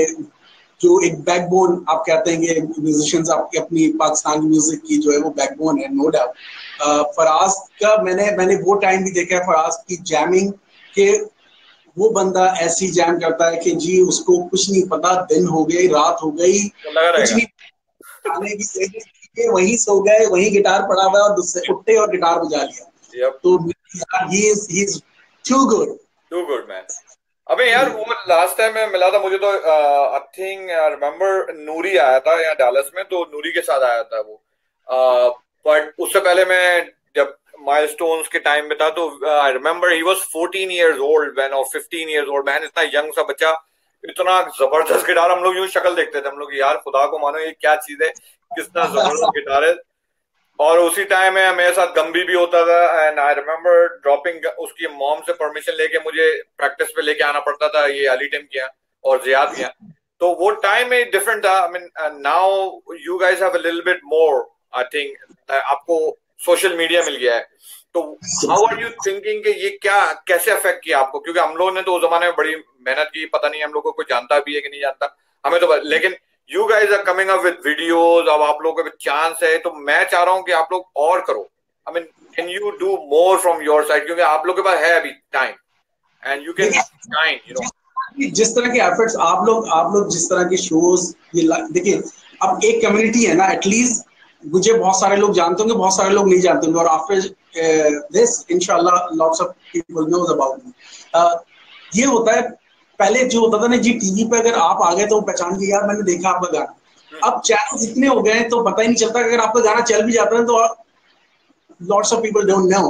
जो एक बैकबोन आप कहते हैं कि म्यूजिशियंस आपकी अपनी पाकिस्तान म्यूजिक की जो है वो बैकबोन है, नो डाउट। फराज का मैंने वो टाइम भी देखा है, फराज की जैमिंग के, वो बंदा ऐसी जैम करता है कि जी उसको कुछ नहीं पता, दिन हो गई रात हो गई तो लगा कुछ रहेगा। नहीं, खाने की वहीं सो गए, वहीं गिटार पड़ा हुआ है और दूसरे उठे और गिटार बजा लिया। यप, तो he is too good, too good man. अबे यार वो लास्ट टाइम मैं मिला था, मुझे तो आई थिंक रिमेम्बर नूरी आया था यहाँ डालस में, तो नूरी के साथ आया था वो। बट उससे पहले मैं जब माइलस्टोन्स के टाइम में था, तो I remember he was 14 years old man, और 15 इयर्स ओल्ड मैन, इतना यंग सा बच्चा, इतना जबरदस्त गिटार। हम लोग यूं शक्ल देखते थे, हम लोग यार खुदा को मानो ये क्या चीज है, कितना जबरदस्त गिटार है। और उसी टाइम में मेरे साथ गंभी भी होता था, एंड आई रिमेम्बर ड्रॉपिंग, उसकी मॉम से परमिशन लेके मुझे प्रैक्टिस पे लेके आना पड़ता था, ये अली टीम किया और जियाद किया। तो वो टाइम में डिफरेंट था। I mean now you guys have a little bit more, I think आपको सोशल मीडिया मिल गया है। तो हाउ आर यू थिंकिंग कि ये क्या कैसे अफेक्ट किया आपको, क्योंकि हम लोगों ने तो उस जमाने में बड़ी मेहनत की, पता नहीं हम लोगों को कोई जानता भी है कि नहीं जानता, हमें तो, लेकिन you guys are coming up with videos, अब आप लोगों को चांस है, तो मैं चाह रहा हूँ कि आप लोग और करो। I mean can you do more from your side, क्योंकि आप लोग के पास है अभी time and you can shine you know. जिस तरह के एफर्ट्स आप लोग जिस तरह के शोज, ये देखिए, अब एक कम्युनिटी है ना, एटलीस्ट मुझे बहुत सारे लोग जानते होंगे, बहुत सारे लोग नहीं जानते होंगे, और आफ्टर दिस इंशाल्लाह lots of people knows about me. ये होता है, पहले जो होता था ना जी, टीवी पे अगर आप आ गए तो पहचान के यार मैंने देखा आपका गाना। अब चैनल इतने हो गए हैं तो पता ही नहीं चलता, अगर आपका गाना चल भी जाता है तो lots of people don't know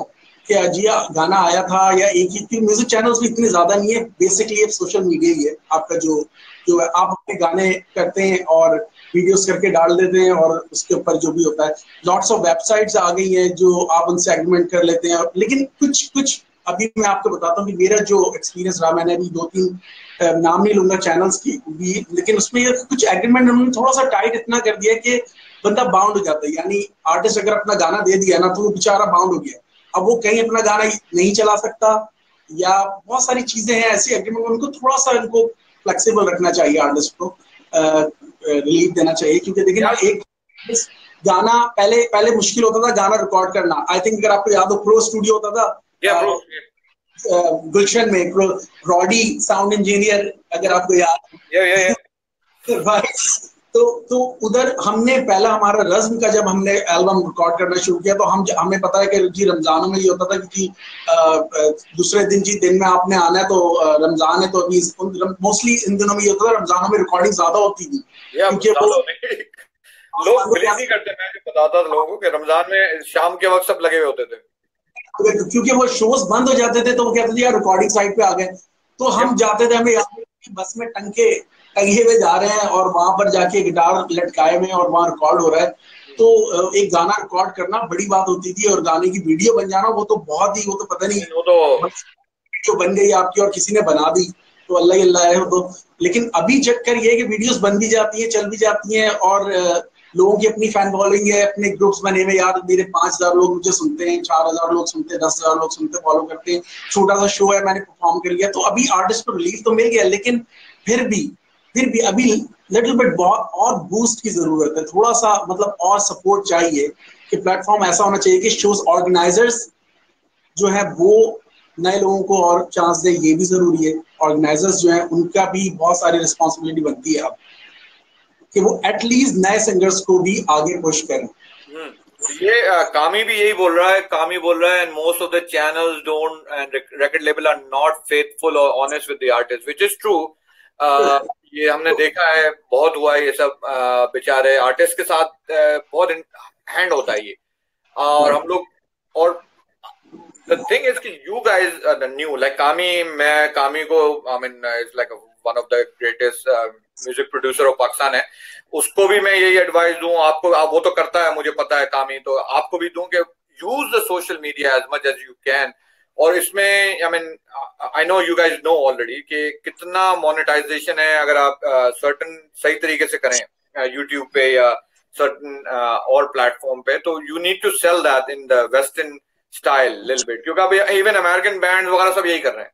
कि जी गाना आया था, या एक ही म्यूजिक चैनल्स भी इतने ज्यादा नहीं है, बेसिकली अब सोशल मीडिया ही है आपका जो जो है। आप अपने गाने करते हैं और वीडियोस करके डाल देते हैं, और उसके ऊपर जो भी होता है, लॉट्स ऑफ वेबसाइट्स आ गई हैं जो आप उनसे एग्रीमेंट कर लेते हैं। लेकिन कुछ कुछ अभी मैं आपको बताता हूँ कि मेरा जो एक्सपीरियंस रहा, मैंने अभी 2-3 नाम नहीं लूंगा चैनल्स की भी, लेकिन उसमें ये कुछ एग्रीमेंट उन्होंने थोड़ा सा टाइट इतना कर दिया कि बंदा बाउंड हो जाता है। यानी आर्टिस्ट अगर अपना गाना दे दिया ना, तो वो बेचारा बाउंड हो गया, अब वो कहीं अपना गाना नहीं चला सकता, या बहुत सारी चीजें हैं ऐसी एग्रीमेंट। उनको थोड़ा सा इनको फ्लेक्सिबल रखना चाहिए, आर्टिस्ट को रिलीफ देना चाहिए, क्योंकि देखिए ना, एक गाना पहले पहले मुश्किल होता था गाना रिकॉर्ड करना। आई थिंक अगर आपको याद हो, प्रो स्टूडियो होता था गुलशन में, रॉडी साउंड इंजीनियर, अगर आपको याद तो उधर हमने पहला हमारा रज़्म का, जब हमने एल्बम रिकॉर्ड करना शुरू किया, तो हमें पता है कि जी रमजानों में ये होता था कि जी दूसरे दिन जी दिन में आपने आना है, तो रमजान है, तो अभी मोस्टली इन दिनों में ये होता था, रमजानों में रिकॉर्डिंग ज्यादा होती थी, क्योंकि लोग बिलीव नहीं करते। मैं जो बताता था लोगों को कि रमजान में शाम के वक्त सब लगे हुए होते थे, क्योंकि वो शोज बंद हो जाते थे, तो वो कहते थे यार रिकॉर्डिंग साइट पे आ गए, तो हम जाते थे, हमें याद है बस में टंगे हुए जा रहे हैं, और वहां पर जाके गिटार लटकाए हुए और वहां रिकॉर्ड हो रहा है। तो एक गाना रिकॉर्ड करना बड़ी बात होती थी, और गाने की वीडियो बन जाना वो तो बहुत ही, वो तो पता नहीं वो तो वीडियो बन गई आपकी और किसी ने बना दी, तो अल्लाह ही अल्लाह है वो तो। लेकिन अभी चक्कर ये है कि वीडियोस बन भी जाती हैं, चल भी जाती हैं, और लोगों की अपनी फैन फॉलोइंग है, अपने ग्रुप्स बने हुए, यार मेरे 5,000 लोग मुझे सुनते हैं, 4,000 लोग सुनते हैं, 10,000 लोग सुनते, फॉलो करते हैं, छोटा सा शो है, मैंने परफॉर्म कर लिया। तो अभी आर्टिस्ट को रिलीफ तो मिल गया, लेकिन फिर भी अभी लिटिल बिट बहुत और बूस्ट की जरूरत है, थोड़ा सा मतलब और सपोर्ट चाहिए, कि प्लेटफॉर्म ऐसा होना चाहिए कि शोज ऑर्गेनाइजर्स जो है वो नए लोगों को और चांस दे, ये भी जरूरी है। ऑर्गेनाइजर्स जो है उनका भी बहुत सारी रिस्पॉन्सिबिलिटी बनती है अब, कि वो एटलीस्ट नए सिंगर्स को भी आगे पुश करें। ये कामी भी यही बोल रहा है, कामी बोल रहा है, and most of the channels don't and record label are not faithful और honest with the artist, which is true. ये हमने देखा है, बहुत हुआ है ये सब। बेचारे आर्टिस्ट के साथ बहुत हैंड होता है ये, और हम लोग, और the thing is कि you guys are the new, like कामी को I mean it's like one of the greatest music producer of Pakistan है, उसको भी मैं यही एडवाइस दूं आपको, आप वो तो करता है मुझे पता है कामी, तो आपको भी दूं कि use the social media as much as you can। और इसमें I mean I know you guys know already कि कितना मोनेटाइजेशन है अगर आप certain सही तरीके से करें YouTube पे या certain और प्लेटफॉर्म पे, तो you need to sell that in the western style little bit, क्योंकि अभी इवन अमेरिकन बैंड वगैरह सब यही कर रहे हैं।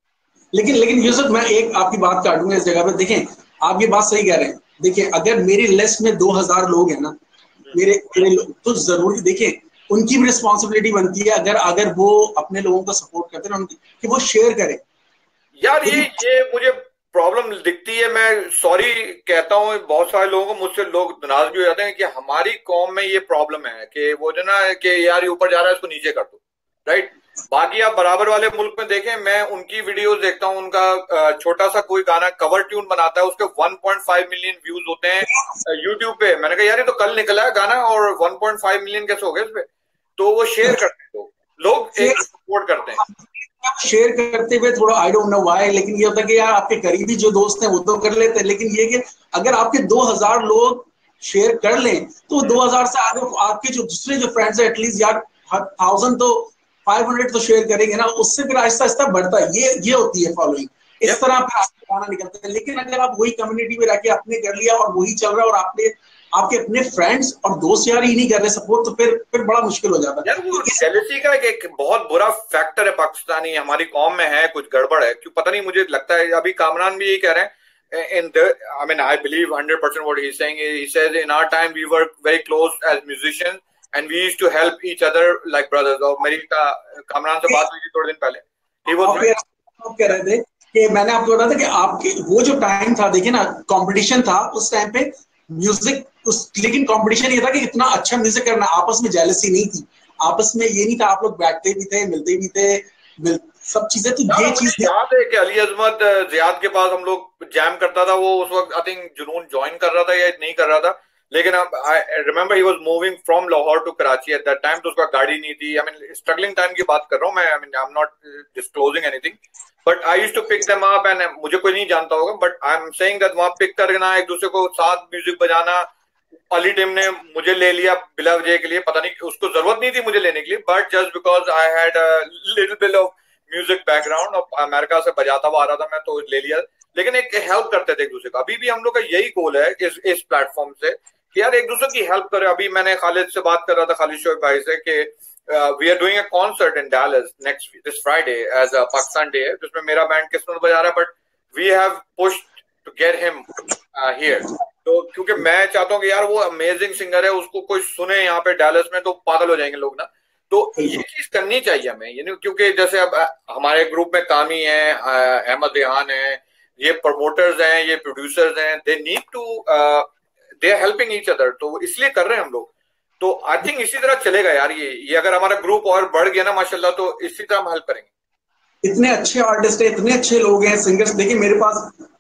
लेकिन यूसुफ, मैं एक आपकी बात काटूंगा इस जगह पे। देखें, आप ये बात सही कह रहे हैं। देखिए, अगर मेरी लिस्ट में 2,000 लोग हैं ना, मेरे तो जरूरी, देखिए उनकी भी रिस्पॉन्सिबिलिटी बनती है, अगर अगर वो अपने लोगों को सपोर्ट करते हैं उनकी, कि वो शेयर करें। यार ये मुझे प्रॉब्लम दिखती है, मैं सॉरी कहता हूँ बहुत सारे लोगों को, मुझसे लोग नाराज भी हो जाते हैं कि हमारी कौम में ये प्रॉब्लम है कि वो जो ना कि यार ये ऊपर जा रहा है इसको नीचे कर दो, राइट। बाकी आप बराबर वाले मुल्क में देखें, मैं उनकी वीडियोस देखता हूँ, उनका छोटा सा कोई गाना कवर ट्यून बनाता है, उसके 1.5 मिलियन व्यूज होते हैं यूट्यूब पे। मैंने कहा यार ये तो कल निकला है गाना और 1.5 मिलियन कैसे हो गए इस पे? तो वो शेयर करते हैं, लोग एक सपोर्ट करते हैं, शेयर करते हुए थोड़ा, आई डोंट नो व्हाई, लेकिन ये होता है कि यार आपके करीबी जो दोस्त हैं वो तो कर लेते हैं, लेकिन ये कि अगर आपके 2,000 लोग शेयर कर लें, तो 2,000 से आगे आपके जो दूसरे जो फ्रेंड्स हैं, एटलीस्ट यार 1,000 तो 500 तो शेयर करेंगे ना, उससे फिर आहिस्ता आहिस्ता बढ़ता है। ये होती है फॉलोइंग, इस तरह फिर गाना निकलता है। लेकिन अगर आप वही कम्युनिटी में रह के आपने कर लिया और वही चल रहा है, और आपके अपने फ्रेंड्स और दोस्त यार ही नहीं कर रहे सपोर्ट, तो फिर बड़ा मुश्किल हो जाता है। यार वो जेलसी का एक बहुत बुरा फैक्टर है पाकिस्तानी, हमारी कौम में है, कुछ गड़बड़ है, क्यों पता नहीं, मुझे लगता है अभी कामरान भी यही कह रहे हैं। I mean, I believe 100% what he's saying. He says in our time we were very close as musicians and we used to help each other like brothers. और मेरी कामरान से बात हुई थी थोड़े दिन पहले, he was right. आप कह रहे थे कि मैंने आपको बताया था कि आपके वो जो टाइम था, देखिए ना, कंपटीशन था उस टाइम पे म्यूजिक, लेकिन कंपटीशन ये था कि इतना अच्छा म्यूजिक करना, आपस में जेलसी नहीं थी, आपस में ये नहीं था, आप लोग बैठते भी थे, मिलते भी थे, सब चीजें। तो ये चीज याद है कि अली अजमत जियाद के पास हम लोग जैम करता था, वो उस वक्त आई थिंक जुनून ज्वाइन कर रहा था या नहीं कर रहा था, लेकिन अब I remember he was moving from Lahore to Karachi at that time, तो उसका गाड़ी नहीं थी। आई मीन स्ट्रगलिंग टाइम की बात कर रहा हूँ मैं, I mean I am not disclosing anything, but I used to pick them up and मुझे कोई नहीं जानता होगा, but I am saying that वहां पिक करना, एक दूसरे को साथ म्यूजिक बजाना। अली टीम ने मुझे ले लिया बिला वजह के लिए, पता नहीं उसको जरूरत नहीं थी मुझे लेने के लिए, but just because I had little bit of music background और अमेरिका से बजाता हुआ आ रहा था मैं, तो ले लिया। लेकिन एक हेल्प करते थे एक दूसरे को। अभी भी हम लोग का यही गोल है इस प्लेटफॉर्म से कि यार एक दूसरे की हेल्प करें। अभी मैंने खालिद से बात कर रहा था, खालिद शोएब भाई से, कि we are doing a concert in Dallas next this Friday as a Pakistan day, जिसमें मेरा बैंड किस्मत बजा रहा है, but we have pushed to get him here. तो क्योंकि मैं चाहता हूँ कि यार वो अमेजिंग सिंगर है, उसको कोई सुने यहाँ पे डैलस में तो पागल हो जाएंगे लोग ना। तो ये चीज करनी चाहिए हमें, यानी क्योंकि जैसे अब हमारे ग्रुप में कामी है, अहमद रेहान है, ये प्रमोटर्स हैं, ये प्रोड्यूसर्स हैं, they need to they are helping each other, तो इसलिए कर रहे हैं हम लोग। तो आई थिंक इसी तरह चलेगा यार, ये अगर हमारा ग्रुप और बढ़ गया ना माशाल्लाह, तो इसी तरह हम हेल्प करेंगे। इतने अच्छे आर्टिस्ट है, इतने अच्छे लोग हैं, सिंगर्स। देखिए मेरे पास,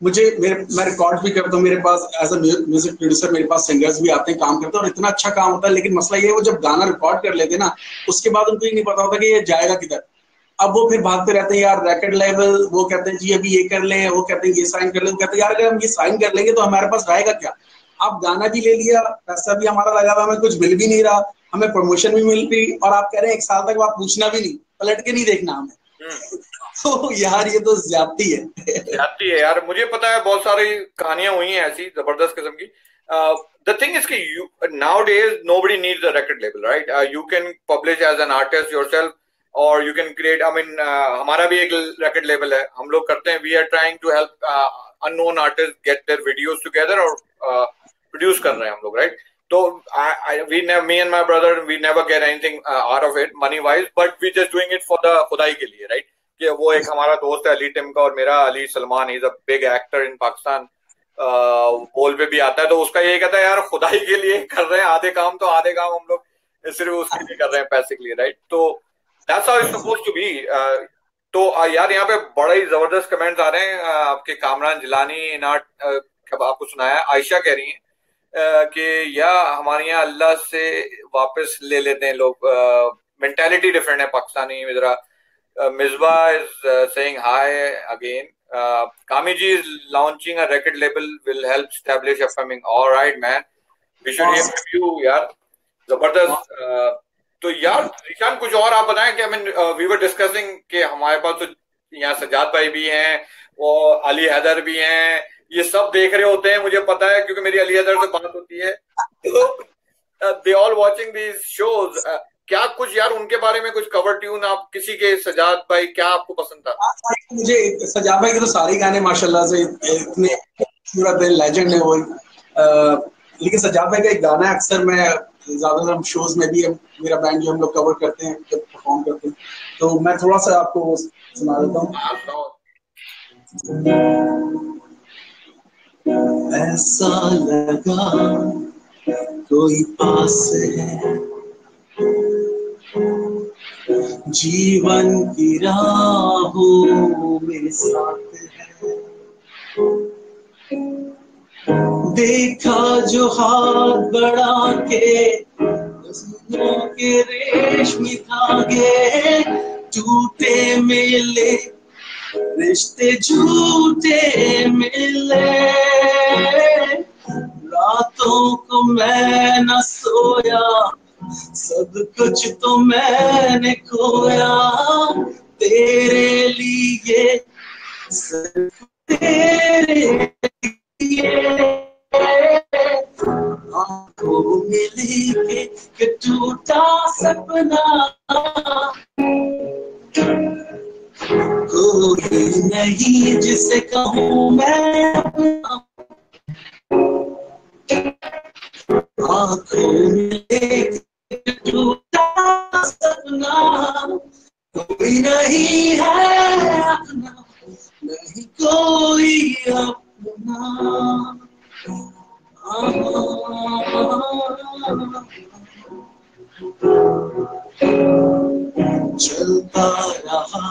मैं रिकॉर्ड भी करता हूँ, मेरे पास एज अ म्यूजिक प्रोड्यूसर मेरे पास सिंगर्स भी आते हैं, काम करते हैं, और इतना अच्छा काम होता है। लेकिन मसला ये है, वो जब गाना रिकॉर्ड कर लेते हैं ना, उसके बाद उनको ये नहीं पता होता कि ये जाएगा किधर। अब वो फिर भागते रहते हैं यार रिकॉर्ड लेवल, वो कहते हैं जी अभी ये कर लें, वो कहते हैं ये साइन कर लें, वो कहते हैं यार अगर हम ये साइन कर लेंगे तो हमारे पास रहेगा क्या। आप गाना भी ले लिया, पैसा भी हमारा लगा हुआ, हमें कुछ मिल भी नहीं रहा, हमें प्रमोशन भी मिल रही, और आप कह रहे हैं 1 साल तक आप पूछना भी नहीं, पलट के नहीं देखना हमें। तो यार ये तो ज्यादती है। ज्यादती है यार, मुझे पता है बहुत सारी कहानियां हुई हैं ऐसी जबरदस्त किस्म की। द थिंग इज कि nowadays nobody needs a record label, right? You can publish as an artist yourself or you can create, I mean हमारा भी एक record label है, हम लोग करते हैं, we are trying to help unknown artists get their videos together और produce कर रहे हैं हम लोग, right? तो me and my brother, we never get anything out of it money wise, but we just doing it for the खुदाई के लिए, right? कि वो एक हमारा दोस्त है अली टिम का, और मेरा Ali Salman, is a big actor in Pakistan, Bol पे भी आता है, तो उसका ये कहता है यार खुदाई के लिए कर रहे हैं आधे काम, तो आधे काम हम लोग सिर्फ उसके लिए कर रहे हैं, पैसे के लिए, राइट? तो that's how it's supposed to be. तो यार यहाँ पे बड़े ही जबरदस्त कमेंट्स आ रहे हैं। आपके कामरान जिलानी नाट आपको सुनाया, आयशा कह रही हैं कि या हमारे यहाँ अल्लाह से वापस ले लेते हैं लोग, मेंटालिटी डिफरेंट है पाकिस्तानी इधर। Misbah is saying hi again. Kamiji is launching a record label, will help establish upcoming. All right, man. We should hear from you, यार. जबरदस्त। तो यार ईशान कुछ और आप बताएं कि I mean we were discussing कि हमारे पास तो यहाँ सजाद भाई भी हैं, वो अली हैदर भी हैं, ये सब देख रहे होते हैं, मुझे पता है क्योंकि मेरी अली हैदर से बात होती है। तो they all watching these shows. क्या कुछ यार उनके बारे में कुछ कवर ट्यून आप किसी के, सजाद भाई क्या आपको पसंद था? मुझे सजाद भाई के तो सारे गाने माशाल्लाह से इतने पूरा दिल लेजेंड है वो। लेकिन सजाद भाई का एक गाना अक्सर मैं ज्यादातर शोज में भी, मेरा बैंड जो हम लोग कवर करते हैं जब परफॉर्म करते हैं, तो मैं थोड़ा सा आपको सुना देता हूँ। ऐसा लगा कोई पास है, जीवन की राहों में साथ है, देखा जो हाथ बढ़ा के हुस्नों के रेशमी धागे, टूटे मिले रिश्ते झूठे मिले, रातों को मैं न सोया, सब कुछ तो मैंने खोया, तेरे लिए सिर्फ तेरे लिए, आंखों में लेके कि टूटा सपना, कोई नहीं जिसे कहूँ मैं अपना, आंखों में लेके टूटा सपना, कोई नहीं है अपना, नहीं कोई अपना। चलता रहा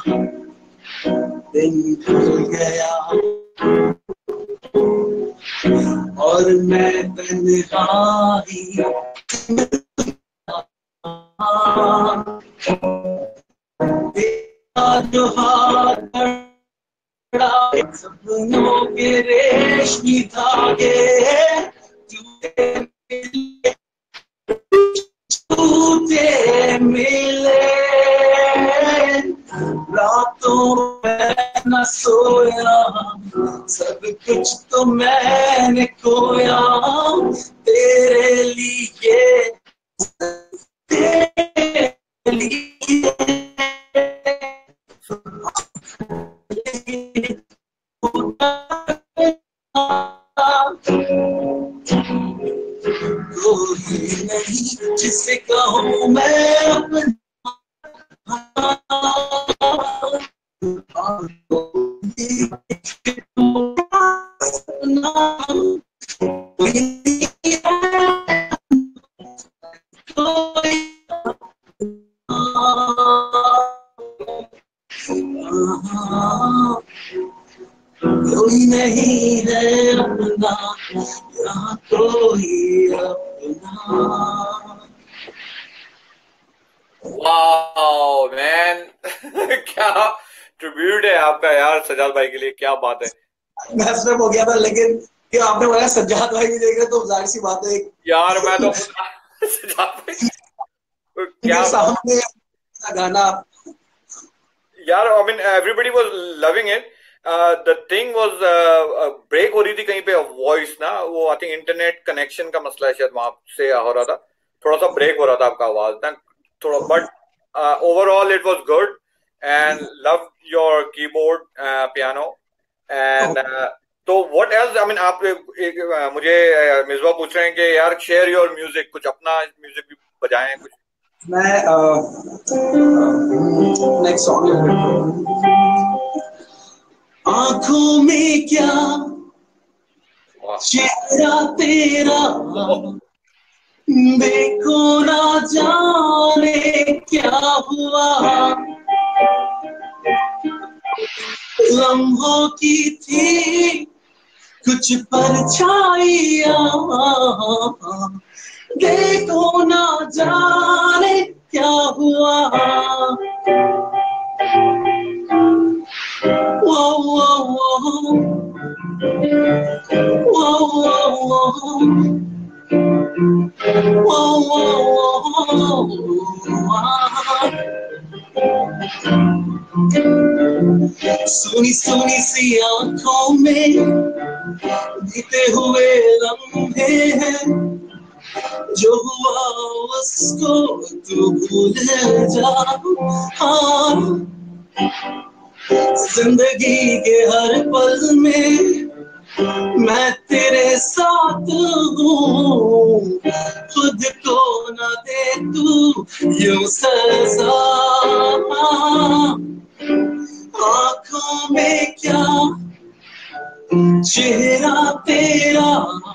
दिन ढल गया और मैं तन्हाई जो हाथ बढ़ा सपनों के रेशमी धागे टूटे मिले रातों में न सोया सब कुछ तो मैंने खोया तेरे लिए कोई नहीं जिसे कहूँ मैं अपना कोई नहीं है अपना यहाँ कोई अपना वाओ मैन क्या ट्रिब्यूट है आपका यार सजाद भाई के लिए, क्या बात है। मैं स्टप हो गया था, लेकिन कि आपने बोला सज्जाद भाई भी देख रहे तो जाहिर सी बात है यार मैं तो सजाद भाई क्या सामने गाना यार, I mean everybody was loving it. The thing was break हो रही थी कहीं पे वॉइस ना, वो आई थिंक इंटरनेट कनेक्शन का मसला है शायद, वहां से हो रहा था, थोड़ा सा ब्रेक हो रहा था आपका आवाज ना थोड़ा, but overall it was good and love your keyboard piano and तो व्हाट एल्स, आई मीन आप मुझे मिसबा पूछ रहे हैं कि यार शेयर योर म्यूजिक, कुछ अपना म्यूजिक भी बजाएं कुछ। मैं नेक्स्ट सॉन्ग आंखों में क्या चेहरा तेरा देखो ना जाने क्या हुआ लम्हों की थी कुछ परछाइयां देखो ना जाने क्या हुआ वो वो वो वो वो सुनी सुनी सी आंखों में बीते हुए लम्हे हैं जो हुआ उसको तू भूल जा हाँ जिंदगी के हर पल में मैं तेरे साथ हूँ खुद को न दे तू यूं सजा आँखों में क्या चेहरा तेरा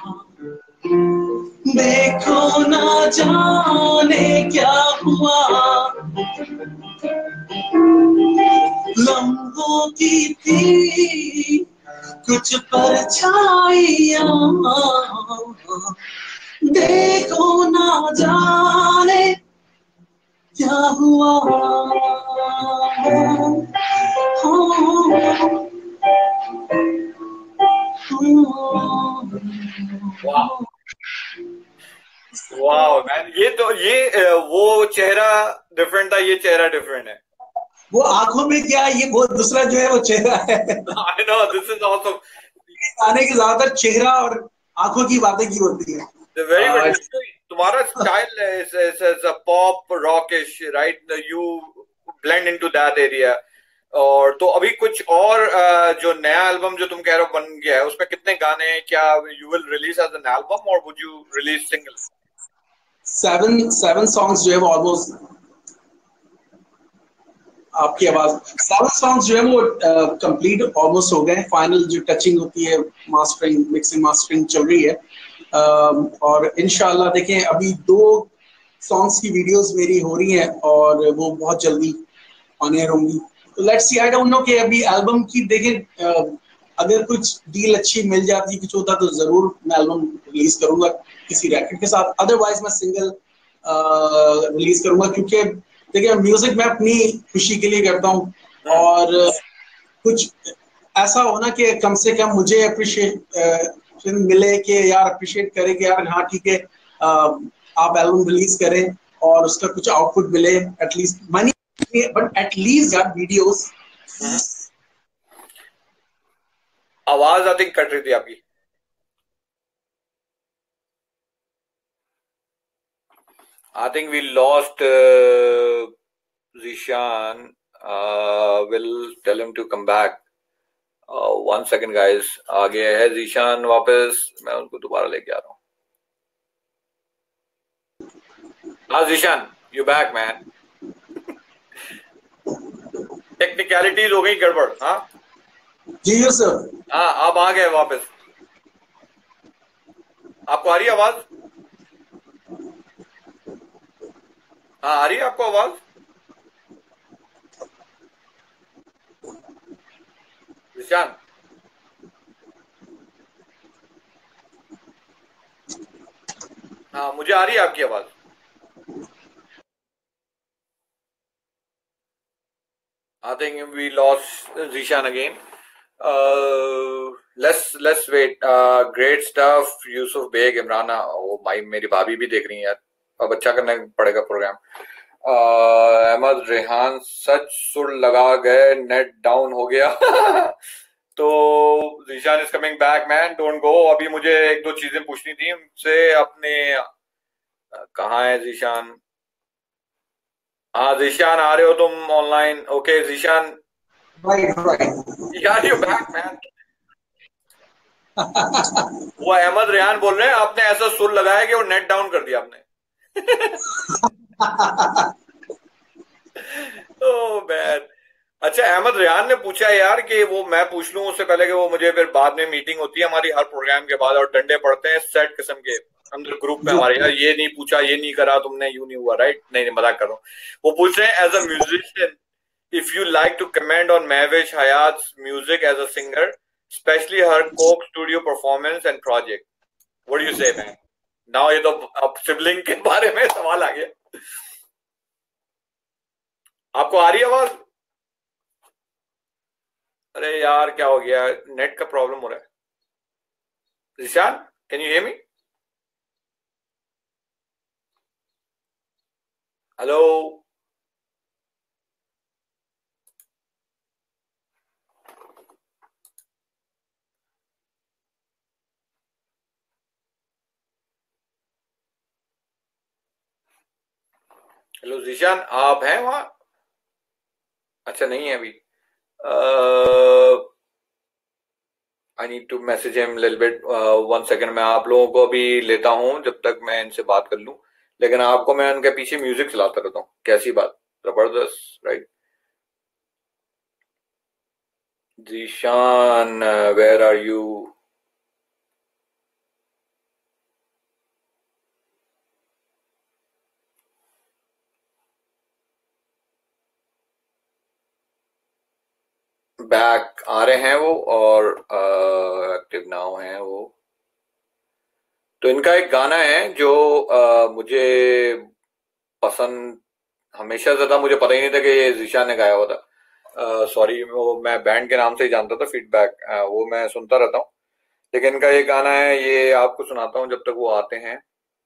देखो ना जाने क्या हुआ लम्हों की थी कुछ परछाइयां देखो ना जाने क्या हुआ वाह मैन, ये तो वो चेहरा डिफरेंट था, ये चेहरा डिफरेंट है। वो आंखों में क्या, ये वो दूसरा जो है वो चेहरा है। I know this is also गाने की ज्यादातर चेहरा और आंखों की बातें की होती है। Very good. तुम्हारा style is a pop rockish right, you blend into that area. और तो अभी कुछ और जो नया एल्बम जो तुम कह रहे हो बन गया है, उसमें कितने गाने हैं, क्या you will release as an album और would you release single? 7 songs जो है वो ऑलमोस्ट आपकी आवाज 7 सॉन्ग्स जो है वो कंप्लीट ऑलमोस्ट हो गए। फाइनल जो टचिंग होती है, मास्टरिंग मिक्सिंग मास्टरिंग चल रही है और इंशाल्लाह देखें अभी 2 सॉन्ग्स की वीडियोस मेरी हो रही हैं और वो बहुत जल्दी ऑन एयर होंगी। तो let's see, I don't know कि अभी एल्बम की देखें अगर कुछ डील अच्छी मिल जाती, कुछ होता तो जरूर मैं एल्बम रिलीज करूंगा किसी रैकेट के साथ, अदरवाइज मैं सिंगल रिलीज करूंगा। क्योंकि देखिए म्यूजिक मैं अपनी खुशी के लिए करता हूँ, और कुछ ऐसा होना कि कम से कम मुझे अप्रिशिएट मिले, कि यार अप्रिशिएट करे कि यार हाँ ठीक है, आप एल्बम रिलीज करें और उसका कुछ आउटपुट मिले, एटलीस्ट मनी, बट एटलीस्ट यार वीडियोस। आवाज आई थिंक कट रही थी आपकी। I think we lost Zeeshan. We'll tell him to come back. 1 second guys. आ गया है Zeeshan वापस, मैं उनको दोबारा लेके आ रहा हूँ। हाँ Zeeshan, you back man. Technicalities हो गई गड़बड़। हाँ जी यूसुफ। हाँ, आप आ गए वापस। आपको आ रही है आवाज? हाँ आ रही है आपको आवाज? Zeeshan, हाँ मुझे आ रही है आपकी आवाज। I think we lost Zeeshan again. Let's wait. Great stuff. Yousuf Beg, Imrana. Oh भाई मेरी भाभी भी देख रही है यार, अब अच्छा करना पड़ेगा प्रोग्राम। अहमद रेहान, सच सुर लगा गए, नेट डाउन हो गया। तो Zeeshan is coming back man, don't go। अभी मुझे एक दो चीजें पूछनी थी उनसे अपने। कहाँ है Zeeshan? हाँ Zeeshan आ रहे हो तुम ऑनलाइन? ओके Zeeshan, यार यू बैक मैन। वो अहमद रेहान बोल रहे हैं आपने ऐसा सुर लगाया कि वो नेट डाउन कर दिया आपने। Oh man. अच्छा अहमद रेहान ने पूछा यार कि वो मैं पूछ लूं उससे पहले कि वो मुझे, फिर बाद में मीटिंग होती है हमारी हर प्रोग्राम के बाद और डंडे पड़ते हैं सेट किस्म के अंदर ग्रुप में हमारे, यार ये नहीं पूछा, ये नहीं करा तुमने, यूं नहीं हुआ, राइट? नहीं नहीं मजाक कर रहा हूँ। वो पूछ रहे हैं as a musician, if you like to comment on Mehwish Hayat's music as a singer, especially her Coke studio performance and project, what do you say man? Now ये तो अब सिबलिंग के बारे में सवाल आ गया। आपको आ रही है आवाज? अरे यार क्या हो गया, नेट का प्रॉब्लम हो रहा है। Zeeshan, can you hear me? Hello hello Zeeshan, आप हैं वहां? अच्छा नहीं है अभी। I need to message him little bit. 1 second, मैं आप लोगों को अभी लेता हूं जब तक मैं इनसे बात कर लूं, लेकिन आपको मैं उनके पीछे म्यूजिक चलाता रहता हूं। कैसी बात, जबरदस्त right? Zeeshan, where are you? Back आ रहे हैं वो, और एक्टिव नाउ हैं वो। तो इनका एक गाना है जो मुझे पसंद हमेशा से था, मुझे पता ही नहीं था कि ये Zeeshan ने गाया हुआ था। सॉरी, वो मैं बैंड के नाम से ही जानता था, फीडबैक वो मैं सुनता रहता हूँ, लेकिन इनका ये गाना है, ये आपको सुनाता हूँ जब तक वो आते हैं।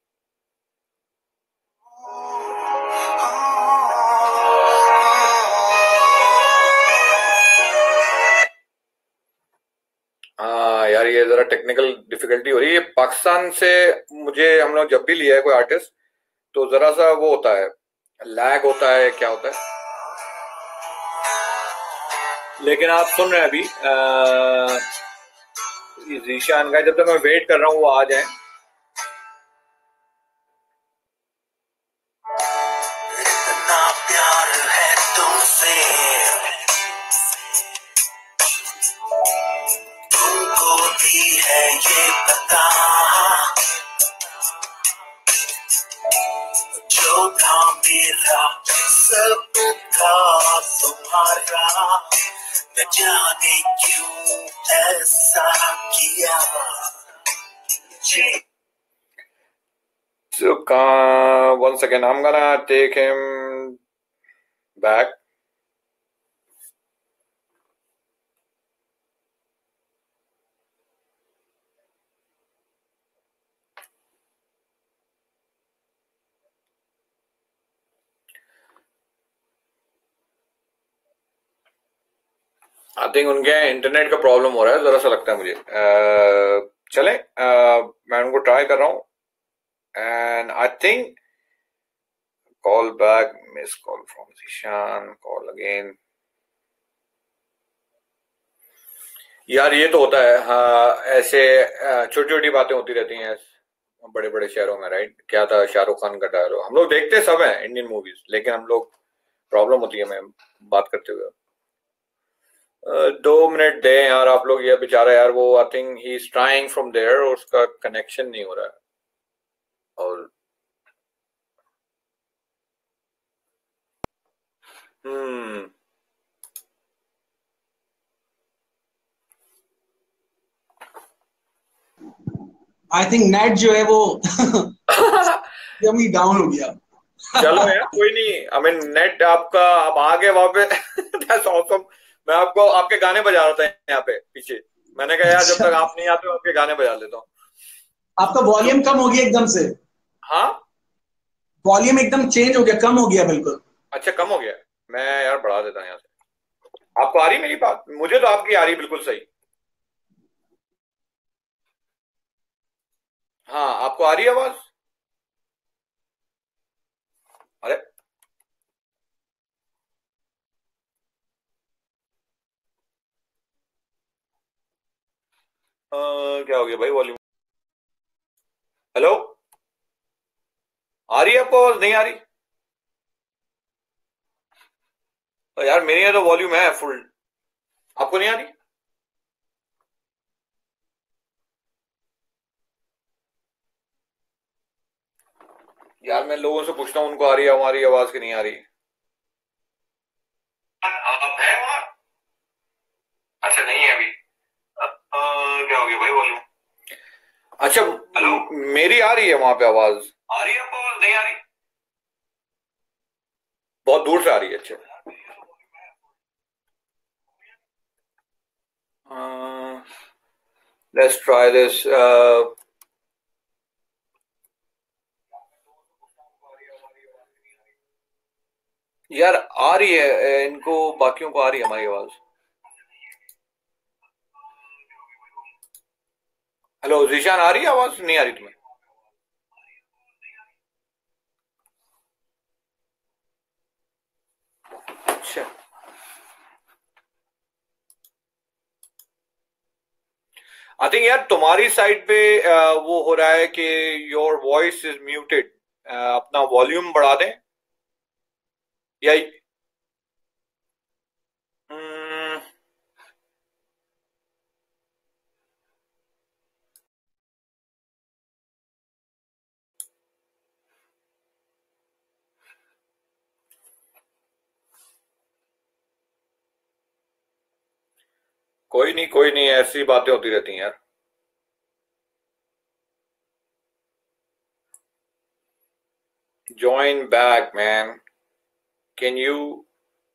हाँ यार ये जरा टेक्निकल डिफिकल्टी हो रही है पाकिस्तान से। मुझे हम लोग जब भी लिया है कोई आर्टिस्ट तो जरा सा वो होता है, लैग होता है, क्या होता है। लेकिन आप सुन रहे हैं अभी Zeeshan का, जब तक मैं वेट कर रहा हूँ वो आ जाए। जाने क्यों ऐसा किया। So, one second, I'm gonna take him back. I think उनके इंटरनेट का प्रॉब्लम हो रहा है, जरा सा लगता है मुझे। चले, मैं उनको ट्राई कर रहा हूँ and I think call back, miss call from Zeeshan, call again. यार ये तो होता है, हाँ, ऐसे छोटी छोटी बातें होती रहती हैं बड़े बड़े शहरों में, राइट। क्या था, शाहरुख खान का डायलॉग, हम लोग देखते सब हैं इंडियन मूवीज, लेकिन हम लोग प्रॉब्लम होती है हमें बात करते हुए। 2 मिनट दें यार आप लोग, ये बेचारा यार, वो I think he is trying from there और उसका कनेक्शन नहीं हो रहा है। और आई थिंक नेट जो है वो एकदम ही डाउन हो गया। चलो यार कोई नहीं, आई मीन नेट आपका अब आ गया वहां पे। That's awesome. मैं आपको आपके गाने बजा रहा था यहाँ पे पीछे, मैंने कहा यार जब तक आप नहीं आते आपके गाने बजा लेता हूँ। आपका वॉल्यूम कम हो गया एकदम से। हाँ, वॉल्यूम एकदम चेंज हो गया, कम हो गया बिल्कुल। अच्छा कम हो गया, मैं यार बढ़ा देता हूँ यहाँ से। आपको आ रही मेरी बात? मुझे तो आपकी आ रही बिल्कुल सही। हाँ, आपको आ रही है आवाज? अरे क्या हो गया भाई, वॉल्यूम? हेलो, आ रही है आपको आवाज? नहीं आ रही? तो यार मेरी यहाँ तो वॉल्यूम है फुल, आपको नहीं आ रही? यार मैं लोगों से पूछता हूँ उनको आ रही है हमारी आवाज की नहीं आ रही। आप है वहाँ? अच्छा नहीं है अभी। क्या हो गया भाई, वॉल्यूम? अच्छा, हेलो, मेरी आ रही है वहां पे आवाज? आ रही है आपको आवाज? नहीं आ रही? बहुत दूर से आ रही है। अच्छा, लेट्स ट्राई दिस। यार आ रही है इनको, बाकियों को आ रही है हमारी आवाज। हेलो जीशान, आ रही है आवाज? नहीं आ रही तुम्हें? अच्छा, आई थिंक यार तुम्हारी साइड पे वो हो रहा है कि योर वॉइस इज म्यूटेड। अपना वॉल्यूम बढ़ा दें या हम्म, कोई नहीं कोई नहीं, ऐसी बातें होती रहती हैं यार। Join back, man. Can you?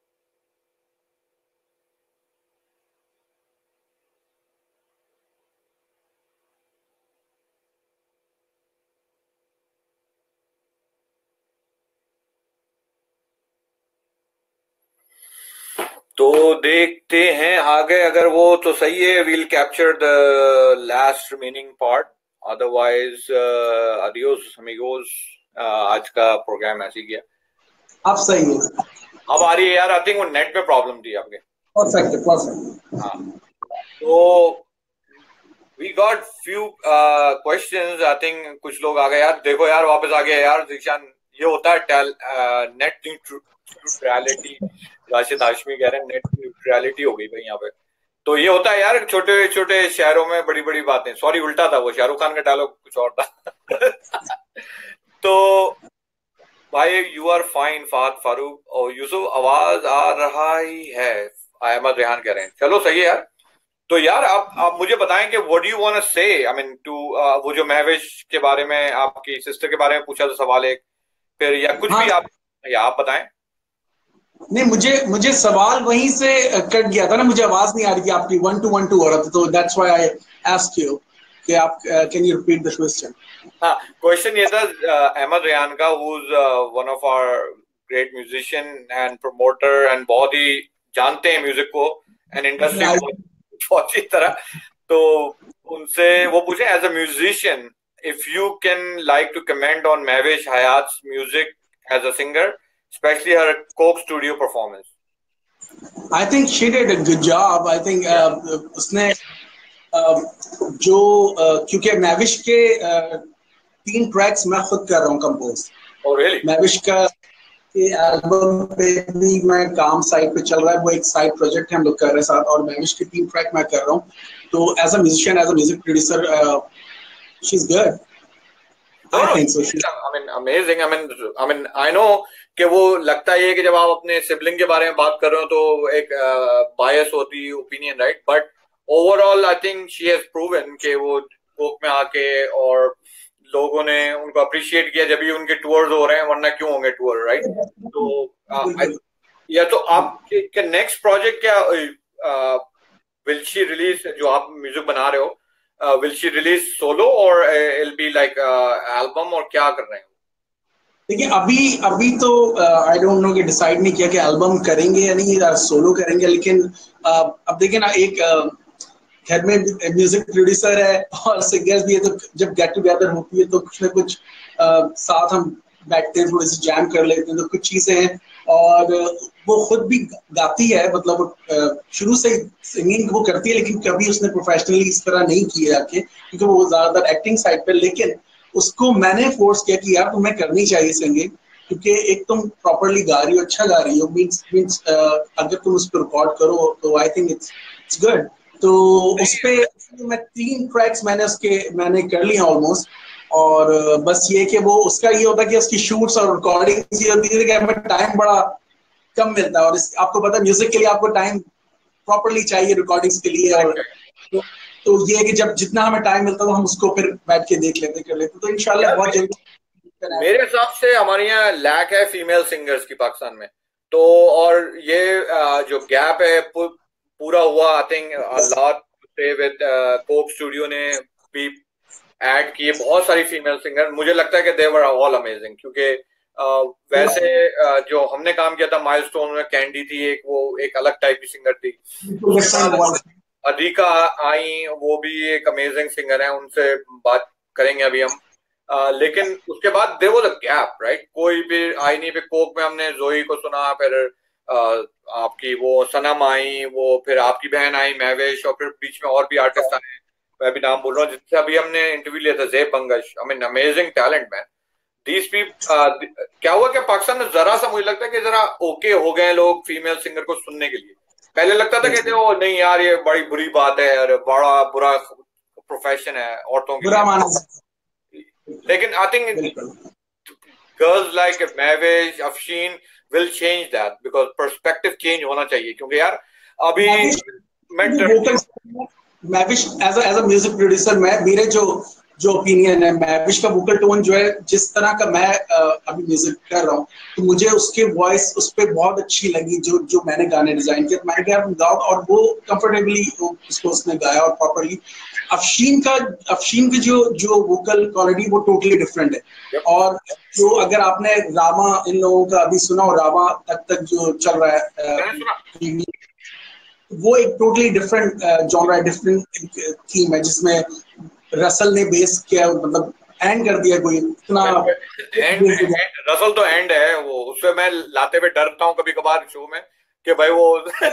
तो देखते हैं आगे, अगर वो तो सही है, we'll capture the last remaining part. Otherwise, adios amigos. आज का प्रोग्राम ऐसे ही गया। आप सही है। अब आ रही है यार, आई थिंक वो नेट पे प्रॉब्लम थी आपके। परफेक्ट है, परफेक्ट। हाँ, तो we got few questions. I think कुछ लोग आ गए यार, देखो यार वापस आ गया यार जीशान। ये होता है नेट न्यूट्रलिटी। राशिद हाशमी कह रहे हैं नेट न्यूट्रलिटी हो गई भाई यहाँ पे। तो ये होता है यार छोटे छोटे शहरों में बड़ी बड़ी बातें। सॉरी, उल्टा था वो, शाहरुख खान का डायलॉग कुछ और था। तो भाई यू आर फाइन फात फारूक और यूसुफ, आवाज आ रहा ही है। अहमद रेहान कह रहे हैं। चलो सही है यार। तो यार आप मुझे बताएं कि what do you want to say, I mean to, वो जो महविश के बारे में, आपकी सिस्टर के बारे में पूछा था सवाल एक, फिर या कुछ हाँ भी आप, या आप बताएं। नहीं, मुझे मुझे सवाल वहीं से कट गया था ना, मुझे आवाज नहीं आ रही थी आपकी, 1 to 1 2 हो रहा था, तो that's why I ask you कि आप can you repeat the question. हाँ, क्वेश्चन ये था अहमद रेहान का, who is one of our great musician and promoter, and बहुत ही जानते हैं म्यूजिक को एंड इंडस्ट्री को बहुत अच्छी तरह। तो उनसे वो पूछे, as a musician, if you can like to comment on Mahwish Hayat's music as a singer, specially her Coke Studio performance. I think she did a good job. I think उसने जो क्योंकि मैविश के 3 ट्रैक्स मैं खुद कर रहा हूँ कंपोज। Oh really? मैविश का के एल्बम पे भी मैं काम साइड पे चल रहा है, वो एक साइड प्रोजेक्ट है हम लोग कर रहे हैं साथ, और मैविश के 3 ट्रैक मैं कर रहा हूँ। तो as a musician, as a music producer, she is good. No, I no, think so. I mean, amazing. I mean, I know कि वो लगता ही है कि जब आप अपने सिबलिंग के बारे में बात कर रहे हो तो एक बायस होती है opinion, right? But overall I think she has proven कि वो कोक में आके, और लोगों ने उनको अप्रिशिएट किया जब भी उनके टूर्स हो रहे हैं, वरना क्यों होंगे टूर, राइट? तो या तो आपके नेक्स्ट प्रोजेक्ट क्या, विल शी रिलीज, जो आप म्यूजिक बना रहे हो, will she release solo or it'll be like album, और क्या कर रहे हैं? देखिए, अभी अभी तो आई डोंट नो कि डिसाइड नहीं किया कि एल्बम करेंगे या नहीं, या सोलो करेंगे, लेकिन अब देखिए ना, एक घर में म्यूजिक प्रोड्यूसर है और सिंगर्स भी है, तो जब गेट टुगेदर होती है तो कुछ ना कुछ साथ हम बैठते हैं, थोड़ी सी जैम कर लेते हैं, तो कुछ चीजें हैं। और वो खुद भी गाती है, मतलब शुरू से सिंगिंग वो करती है, लेकिन कभी उसने प्रोफेशनली इस तरह नहीं किया आके, क्योंकि वो ज्यादातर एक्टिंग साइड पे। लेकिन उसको मैंने फोर्स किया कि यार तुम्हें करनी चाहिए सिंगिंग, क्योंकि एक तुम प्रॉपरली गा रही हो, अच्छा गा रही हो, मींस अगर तुम उस पर रिकॉर्ड करो तो आई थिंक इट्स गुड। तो उस पे मैं 3 ट्रैक्स मैंने कर लिया ऑलमोस्ट। और बस ये कि वो उसका ये होता है कि उसकी शूट्स और रिकॉर्डिंग ये होती है कि हमें टाइम बड़ा कम मिलता है, और आपको पता है म्यूजिक के लिए आपको टाइम प्रॉपरली चाहिए रिकॉर्डिंग्स के लिए। और तो ये है कि जब जितना हमें टाइम मिलता है तो हम उसको फिर बैठ के देख लेते कर लेते, तो इंशाल्लाह बहुत जल्दी। मेरे हिसाब से हमारे यहाँ लैक है फीमेल सिंगर्स की पाकिस्तान में। तो और ये जो गैप है पूरा हुआ, आई थिंक लॉट से विद कोक स्टूडियो ने भी ऐड किए बहुत सारी फीमेल सिंगर। मुझे लगता है कि दे वर ऑल अमेजिंग, क्योंकि वैसे जो हमने काम किया था माइलस्टोन में, कैंडी थी एक, वो एक अलग टाइप की सिंगर थी। उसके बाद अधिका आई, वो भी एक अमेजिंग सिंगर है, उनसे बात करेंगे अभी हम। लेकिन उसके बाद there was a gap, right? कोई भी आई नहीं। पे कोक में हमने जोई को सुना, फिर आपकी वो सनम आई, वो फिर आपकी बहन आई महविश, और फिर बीच में और भी आर्टिस्ट आए, मैं भी नाम बोल रहा हूँ, जिससे अभी हमने इंटरव्यू लिया था, Zeb Bangash. I mean amazing talent man. These people, क्या हुआ कि पाकिस्तान में जरा सा मुझे लगता है कि जरा ओके हो गए लोग फीमेल सिंगर को सुनने के लिए। पहले लगता था कि ओ नहीं यार, ये बड़ी बुरी बात है और बड़ा बुरा प्रोफेशन है औरतों के लिए। लेकिन I think girls like Mahwish, Afsheen will change that, because perspective change होना चाहिए। क्योंकि यार अभी मैं Mahwish as a music producer, मैं मेरे जो ओपिनियन है, महविश का वोकल टोन जो है, जिस तरह का मैं अभी म्यूजिक कर रहा हूँ, तो मुझे उसके वॉइस उस पर बहुत अच्छी लगी, जो मैंने गाने डिजाइन किए, मैंने कहा गाओ, और वो कंफर्टेबली उसको उसने गाया और प्रॉपरली। अफशीन की जो वोकल क्वालिटी वो टोटली डिफरेंट है। और जो अगर आपने रामा इन लोगों का अभी सुना हो, रामा तक जो चल रहा है, वो एक totally different genre, different theme है, जिसमें रसल ने बेस किया, मतलब एंड कर दिया कोई इतना रसल तो एंड है वो, उससे मैं लाते हुए डरता हूँ कभी कभार शो में कि भाई वो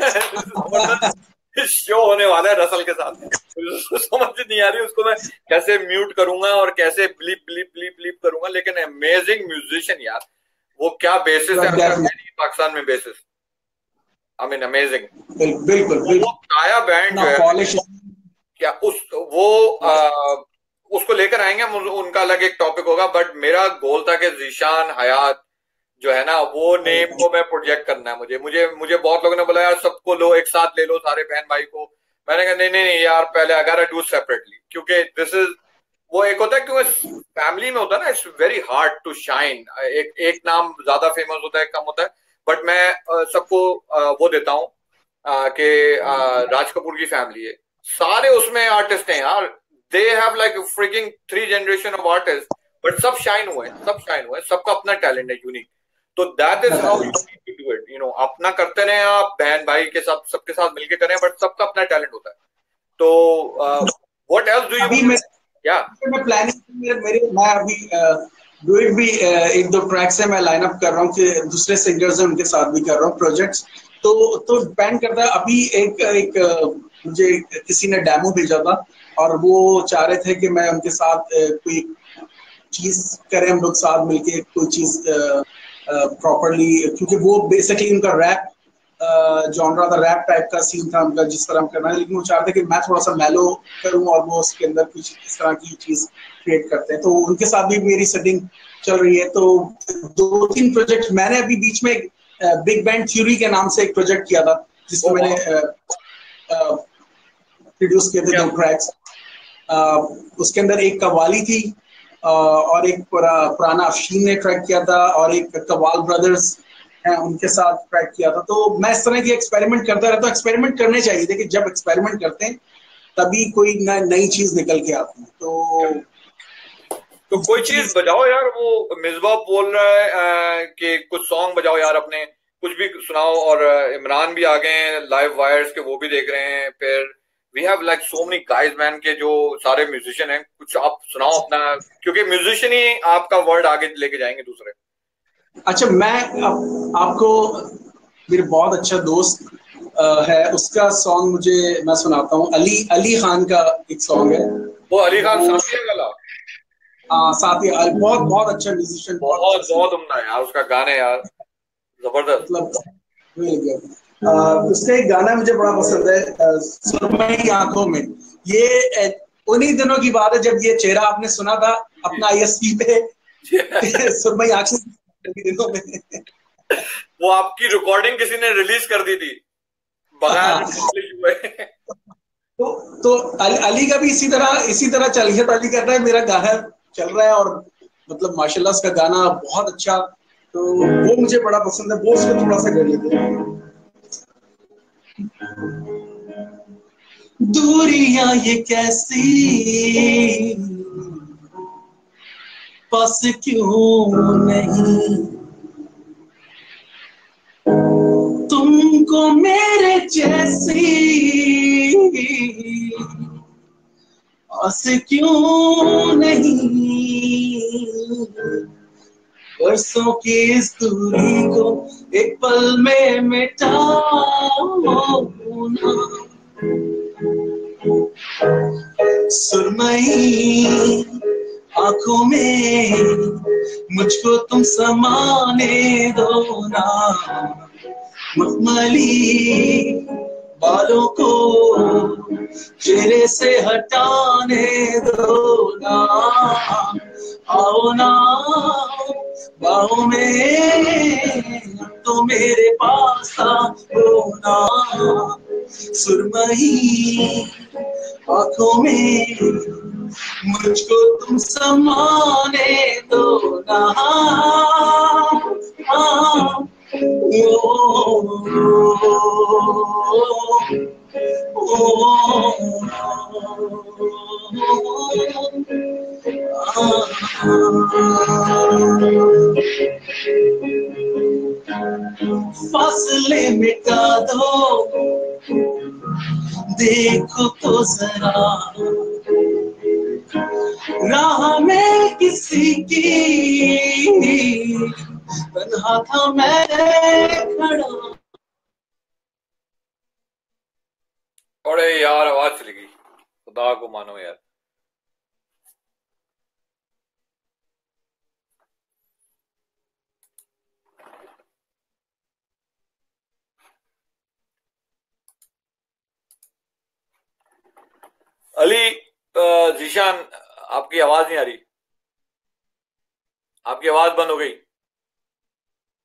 शो होने वाला है रसल के साथ, समझ नहीं आ रही उसको मैं कैसे म्यूट करूंगा और कैसे ब्लीप ब्लीप ब्लीप ब्लीप करूंगा। लेकिन अमेजिंग म्यूजिशियन यार, वो क्या बेसिस है पाकिस्तान में, बेसिस आई मीन अमेजिंग। बिल्कुल वो काया बैंड जो है क्या, वो उसको लेकर आएंगे हम, उनका अलग एक टॉपिक होगा। बट मेरा गोल था कि ज़ीशान, हयात, जो है ना, वो नेम को मैं प्रोजेक्ट करना है मुझे। मुझे बहुत लोगों ने बोला यार सबको लो, एक साथ ले लो सारे बहन भाई को। मैंने कहा नहीं नहीं नहीं यार, पहले आई गोटा डू सेपरेटली, क्योंकि दिस इज, वो एक होता है क्योंकि फैमिली में होता है ना, it's very hard to shine. एक नाम ज्यादा फेमस होता है, कम होता है। बट मैं सबको वो देता हूँ कि राज कपूर की फैमिली है, सारे उसमें आर्टिस्ट हैं यार। They have like freaking 3 generation of artist, but सब शाइन हुए हैं, सब शाइन हुए हैं, सबका अपना टैलेंट है यूनिक। तो that is how you need to do it, you know. अपना करते रहे आप, बहन भाई के साथ सबके साथ मिलके करें, बट सबका अपना टैलेंट होता है। तो व्हाट एल्स डू अभी यू, मैं या प्लानिंग, मैं अभी डुएट भी एक दो ट्रैक से मैं लाइन अप कर रहा हूँ कि दूसरे सिंगर्स हैं उनके साथ भी कर रहा हूँ प्रोजेक्ट्स। तो डिपेंड करता है। अभी एक एक मुझे किसी ने डेमो भेजा था और वो चाह रहे थे कि मैं उनके साथ कोई चीज करें, हम लोग साथ मिलके कोई चीज प्रॉपरली, क्योंकि वो बेसिकली उनका रैप जॉनरा था, रैप टाइप का सीन था उनका जिस तरह हम करना है, लेकिन वो चाहते कि मैं थोड़ा सा मेलो करूं और वो उसके अंदर कुछ इस तरह की चीज क्रिएट करते हैं। तो उनके साथ भी मेरी सेटिंग चल रही है। तो 2-3 प्रोजेक्ट मैंने अभी बीच में बिग बैंड थ्योरी के नाम से एक प्रोजेक्ट किया था जिसमें ओ मैंने प्रोड्यूस किए थे क्या, 2 ट्रैक्स। उसके अंदर एक कव्वाली थी और एक पुराना अफशीन ने ट्रैक किया था और एक कव्वाल ब्रदर्स हैं उनके साथ ट्रैक किया था। तो मैं इस तरह की एक्सपेरिमेंट करता रहता हूँ। एक्सपेरिमेंट करने चाहिए, देखिए जब एक्सपेरिमेंट करते हैं तभी कोई नई चीज निकल के आती है। क्या? तो तो कोई ये चीज चीज बजाओ यार, वो मिसबा बोल रहा है कि कुछ सॉन्ग बजाओ यार अपने, कुछ भी सुनाओ। और इमरान भी आ गए हैं लाइव वायर्स के, वो भी देख रहे हैं। फिर we have like so many guys man के जो सारे म्यूजिशियन हैं, कुछ आप सुनाओ अपना, क्योंकि म्यूजिशियन ही आपका वर्ड आगे लेके जाएंगे दूसरे। अच्छा, मैं आपको मेरे बहुत अच्छा दोस्त है, उसका सॉन्ग मैं सुनाता हूँ। अली अली खान का एक सॉन्ग है वो अली खान वो। साथी वाला, साथ ही बहुत बहुत अच्छा म्यूजिशियन, बहुत अच्छा बहुत बहुत सिंगर, उम्दा है यार उसका गाने यार, जबरदस्त। मतलब मिल गया। उसका एक गाना मुझे बड़ा पसंद है, सुरमई आंखों में। ये उन्हीं दिनों की बात है जब ये चेहरा आपने सुना था अपना आईएसपी पे सुरमई आंखों के दिनों में। वो आपकी रिकॉर्डिंग किसी ने रिलीज कर दी थी बगैर हाँ, पब्लिश हुए। तो अली का भी इसी तरह चलिए ताली कर रहा है, मेरा गाना चल रहा है और मतलब माशाल्लाह उसका गाना बहुत अच्छा। तो वो मुझे बड़ा पसंद है, वो उसको थोड़ा सा कर लेते हैं। दूरियां ये कैसी, पास क्यों नहीं, तुमको मेरे जैसी पास क्यों नहीं, बरसों की इस दूरी को एक पल में मिटाओ ना। सुरमई आंखों में मुझको तुम समाने दो ना, मखमली बालों को चेहरे से हटाने दो ना, आओ ना बाहों में तो मेरे पास आओ ना। सुरमई आंखों में मुझको तुम समाने दो ना, फासले मिटा दो, देखो तो जरा राह में किसी की, तन्हा था मैं खड़ा। अरे यार आवाज चली गई, खुदा को मानो यार। अली, जीशान, आपकी आवाज नहीं आ रही, आपकी आवाज बंद हो गई।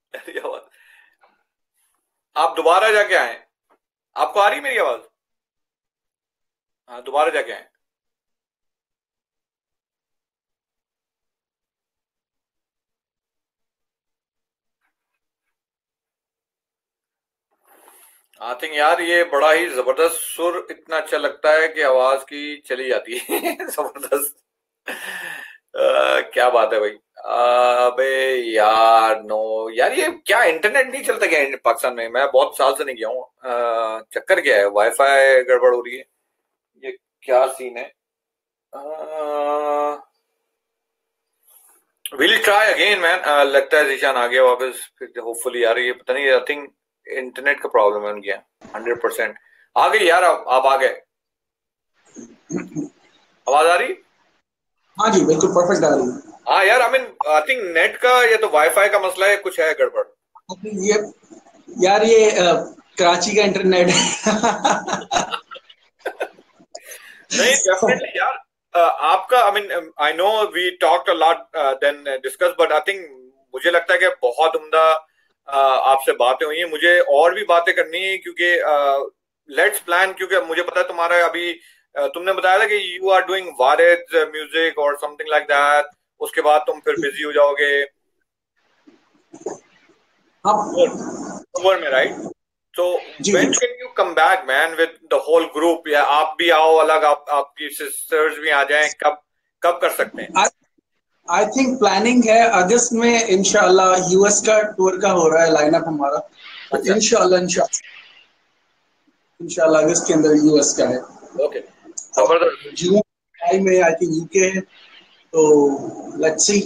ये आवाज आप दोबारा जाके आए, आपको आ रही मेरी आवाज? हाँ दोबारा जाके आए। आई थिंक यार ये बड़ा ही जबरदस्त सुर, इतना अच्छा लगता है कि आवाज की चली जाती है। जबरदस्त। क्या बात है भाई। अबे यार नो यार, ये क्या इंटरनेट नहीं चलता क्या पाकिस्तान में? मैं बहुत साल से नहीं गया हूँ। चक्कर क्या है, वाईफाई गड़बड़ हो रही है, ये क्या सीन है? Will try again man. लगता है जीशान आ गया वापस फिर होपफुली। यार ये पता नहीं, आई थिंक इंटरनेट का प्रॉब्लम है उनके यहाँ। 100% आ गई यार, आप आ गए। आवाज आ रही? हाँ जी बिल्कुल परफेक्ट आ रही है। हाँ यार, I mean I think net का या तो वाईफाई का मसला है, कुछ है गड़बड़। ये यार ये कराची का इंटरनेट है। नहीं डेफिनेटली यार। आपका I mean I know we talked a lot then discuss, but I think मुझे लगता है कि बहुत उम्दा आपसे बातें हुई हैं। मुझे और भी बातें करनी है क्योंकि लेट्स प्लान, क्योंकि मुझे पता है तुम्हारा अभी तुमने बताया था कि यू आर डूइंग वारेज म्यूजिक और समथिंग लाइक दैट, उसके बाद तुम फिर बिजी हो जाओगे हाँ टूर में, राइट? So जी जी। when can you come back man with the whole group? या आप भी आओ अलग, आपकी सिस्टर्स भी आ जाएं, कब कब कर सकते हैं? आई थिंक प्लानिंग है अगस्त में इंशाल्लाह, यूएस का टूर का हो रहा है लाइनअप हमारा। तो अच्छा। इंशाल्लाह अगस्त के अंदर यूएस का है। ओके और जबरदस्त। जून जुलाई में आई थिंक यूके है। तो let's see.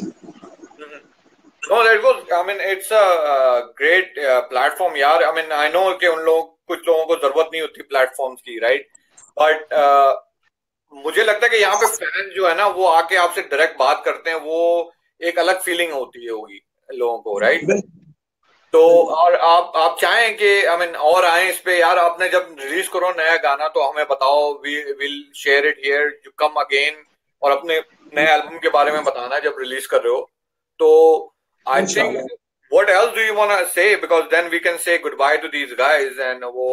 No that was I mean it's a great platform यार। आई मीन आई नो कि उन लोग कुछ लोगों को जरूरत नहीं होती प्लेटफॉर्म्स की, राइट? बट मुझे लगता है कि यहाँ पे फैन जो है ना वो आके आपसे डायरेक्ट बात करते हैं, वो एक अलग फीलिंग होती है होगी लोगों को, राइट? तो और आप चाहें कि आई मीन और आए इस पे यार, आपने जब रिलीज करो नया गाना तो हमें बताओ, we will share it here, you come again, और अपने नए एल्बम के बारे में बताना जब रिलीज कर रहे हो तो। आई थिंक इंशाल्लाह। What else do you want to say, because then we can say good bye to these guys and वो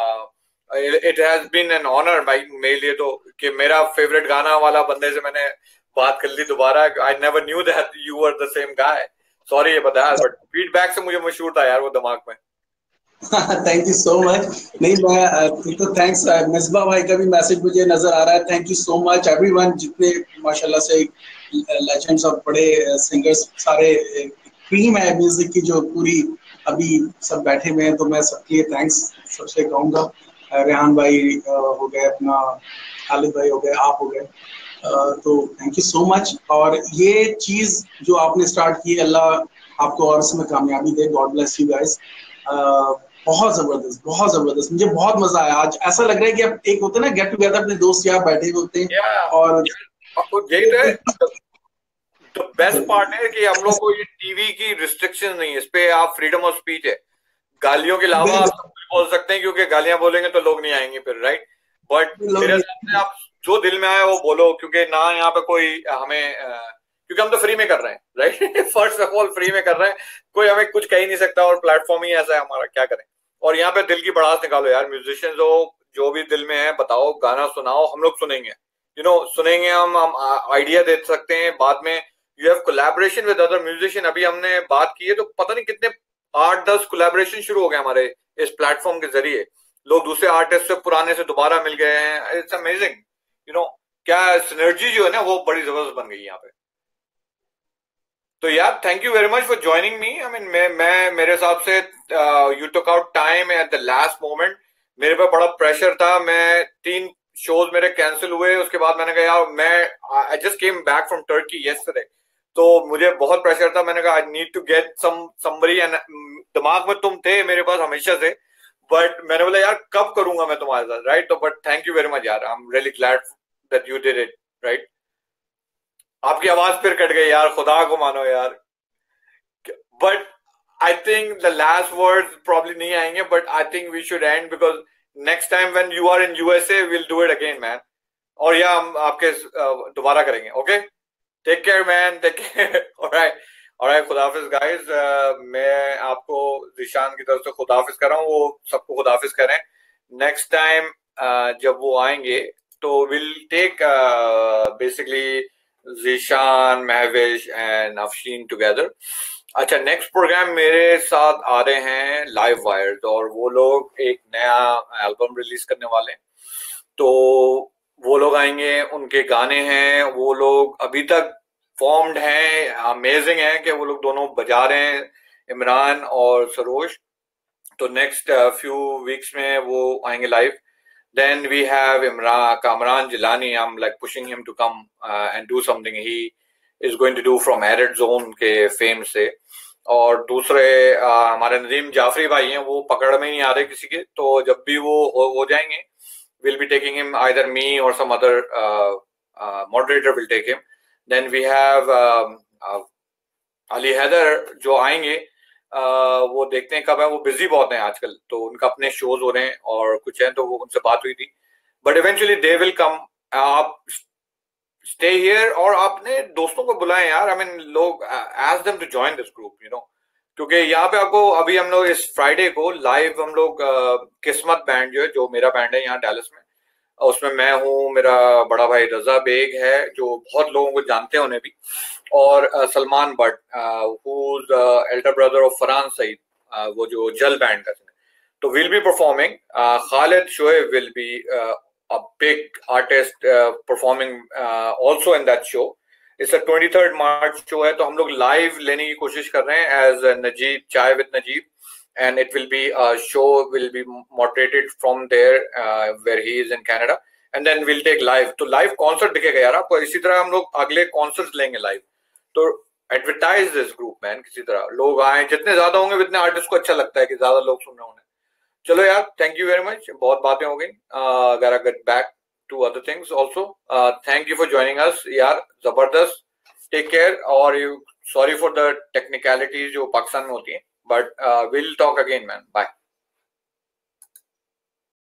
it has been an honour भाई मेरे लिए तो, कि मेरा फेवरेट गाना वाला बंदे से मैंने बात कर ली दोबारा। I never knew that you were the same guy. Sorry ये बताया, बट फीडबैक से मुझे मशहूर था यार वो दिमाग में। Thank you so much. नहीं मैं तो थैंक्स, मिसबा भाई का भी मैसेज मुझे नजर आ रहा है। Thank you so much everyone, जितने माशाल्लाह से लेजेंड्स और बड़े सिंगर्स सारे क्रीम है म्यूजिक की जो पूरी अभी सब बैठे हुए हैं, तो मैं सबके लिए थैंक्स सबसे कहूँगा। रेहान भाई हो गए, अपना खालिद भाई हो गए, आप हो गए। तो थैंक यू सो मच। और ये चीज जो आपने स्टार्ट की, अल्लाह आपको और इसमें कामयाबी दे। God bless you guys. बहुत जबरदस्त, बहुत जबरदस्त, मुझे बहुत मजा आया। आज ऐसा लग रहा है कि अब एक होते हैं ना गेट टुगेदर, अपने दोस्त यहाँ बैठे हुए होते हैं या और आपको यही तो है, द बेस्ट पार्ट है कि हम लोग को ये टीवी की रिस्ट्रिक्शन नहीं है, इस पे आप फ्रीडम ऑफ स्पीच है, गालियों के अलावा आप सब कुछ बोल सकते हैं, क्योंकि गालियां बोलेंगे तो लोग नहीं आएंगे फिर, राइट? बट मेरे लोग हिसाब से आप जो दिल में आए वो बोलो, क्योंकि ना यहाँ पे कोई हमें क्योंकि हम तो फ्री में कर रहे हैं, right? First of all free में कर रहे हैं, कोई हमें कुछ कह ही नहीं सकता, और प्लेटफॉर्म ही ऐसा है हमारा, क्या करें? और यहाँ पे दिल की भड़ास निकालो यार, म्यूजिशियंस हो, जो भी दिल में है बताओ, गाना सुनाओ, हम लोग सुनेंगे, सुनेंगे, हम आइडिया दे सकते हैं बाद में। You have collaboration with other musician, अभी हमने बात की है तो पता नहीं कितने 8-10 कोलैबोरेशन शुरू हो गए हमारे इस प्लेटफॉर्म के जरिए। लोग दूसरे आर्टिस्ट से पुराने से दोबारा मिल गए हैं, इट्स अमेजिंग। क्या सिनर्जी जो है ना वो बड़ी जबरदस्त बन गई यहाँ पे। तो यार thank you very much for joining me. I mean मैं मेरे हिसाब से you took out time at the last moment. मेरे पे बड़ा प्रेशर था, मैं 3 शोज मेरे कैंसिल हुए, उसके बाद मैंने कहा यार मैं I just came back from Turkey yesterday, तो मुझे बहुत प्रेशर था। मैंने कहा I need to get somebody, and दिमाग में तुम थे मेरे पास हमेशा से, बट मैंने बोला यार कब करूंगा मैं तुम्हारे साथ, राइट? तो but thank you very much यार, I am really glad that you did it, right? आपकी आवाज फिर कट गई यार, खुदा को मानो यार। But I think the last words probably नहीं आएंगे, but I think we should end, because next time when you are in USA will do it again man. और या हम आपके दोबारा करेंगे, okay? Take care man, take care. Alright, और खुदाफिज गाइस, मैं आपको ज़ीशान की तरफ से खुदाफिज कर रहा हूँ, वो सबको खुदाफिज करें। नेक्स्ट टाइम जब वो आएंगे तो will take basically Zeeshan, Mahwish and Afsheen together. अच्छा, नेक्स्ट प्रोग्राम मेरे साथ आ रहे हैं लाइव वायर्स, और वो लोग एक नया एल्बम रिलीज करने वाले हैं। तो वो लोग आएंगे, उनके गाने हैं, वो लोग अभी तक फॉर्म्ड हैं, अमेजिंग है कि वो लोग दोनों बजा रहे हैं, इमरान और सरोज। तो नेक्स्ट फ्यू वीक्स में वो आएंगे live. Then we have Kamran Jilani. I'm like pushing him to come and do something. He is going to do from Arid Zone के फेम से। और दूसरे हमारे नदीम जाफरी भाई हैं, वो पकड़ में नहीं आ रहे किसी के, तो जब भी वो हो जाएंगे, we'll be taking him, either me or some other moderator will take him. Then we have Ali Haider जो आएंगे, वो देखते हैं कब है, वो बिजी बहुत हैं आजकल, तो उनका अपने शोज हो रहे हैं और कुछ हैं, तो वो उनसे बात हुई थी, but eventually they will come. आप स्टे हियर और अपने दोस्तों को बुलाएं यार। आई मीन लोग ask them to join this group, you know, क्योंकि यहाँ पे आपको अभी हम लोग इस फ्राइडे को लाइव हम लोग किस्मत बैंड जो मेरा बैंड है यहाँ डैलस में, उसमें मैं हूँ, मेरा बड़ा भाई रजा बेग है जो बहुत लोगों को जानते हैं उन्हें भी, और Salman Bhatt who's elder brother of Farhan Saeed, वो जो जल बैंड का सिंगर। तो will be performing, Khalid Shoaib will be a big artist performing also in that show. It's a 23rd March show है, तो हम लोग लाइव लेने की कोशिश कर रहे हैं as नजीब चाय with Najeeb, and it will be a show will be moderated from there where he is in Canada, and then we'll take live। तो live concert दिखेगा यार आपको। इसी तरह हम लोग अगले concerts लेंगे live। तो एडवर्टाइज दिस ग्रुप मैन, किसी तरह लोग आए, जितने ज्यादा होंगे उतने आर्टिस्ट को अच्छा लगता है कि ज्यादा लोग सुन रहे होंगे। चलो यार, थैंक यू वेरी मच, बहुत बातें हो गई। Gotta get back to other things also. Thank you for joining us यार, जबरदस्त। टेक केयर, और you sorry for the technicalities जो पाकिस्तान में होती हैं, but will talk again man, bye.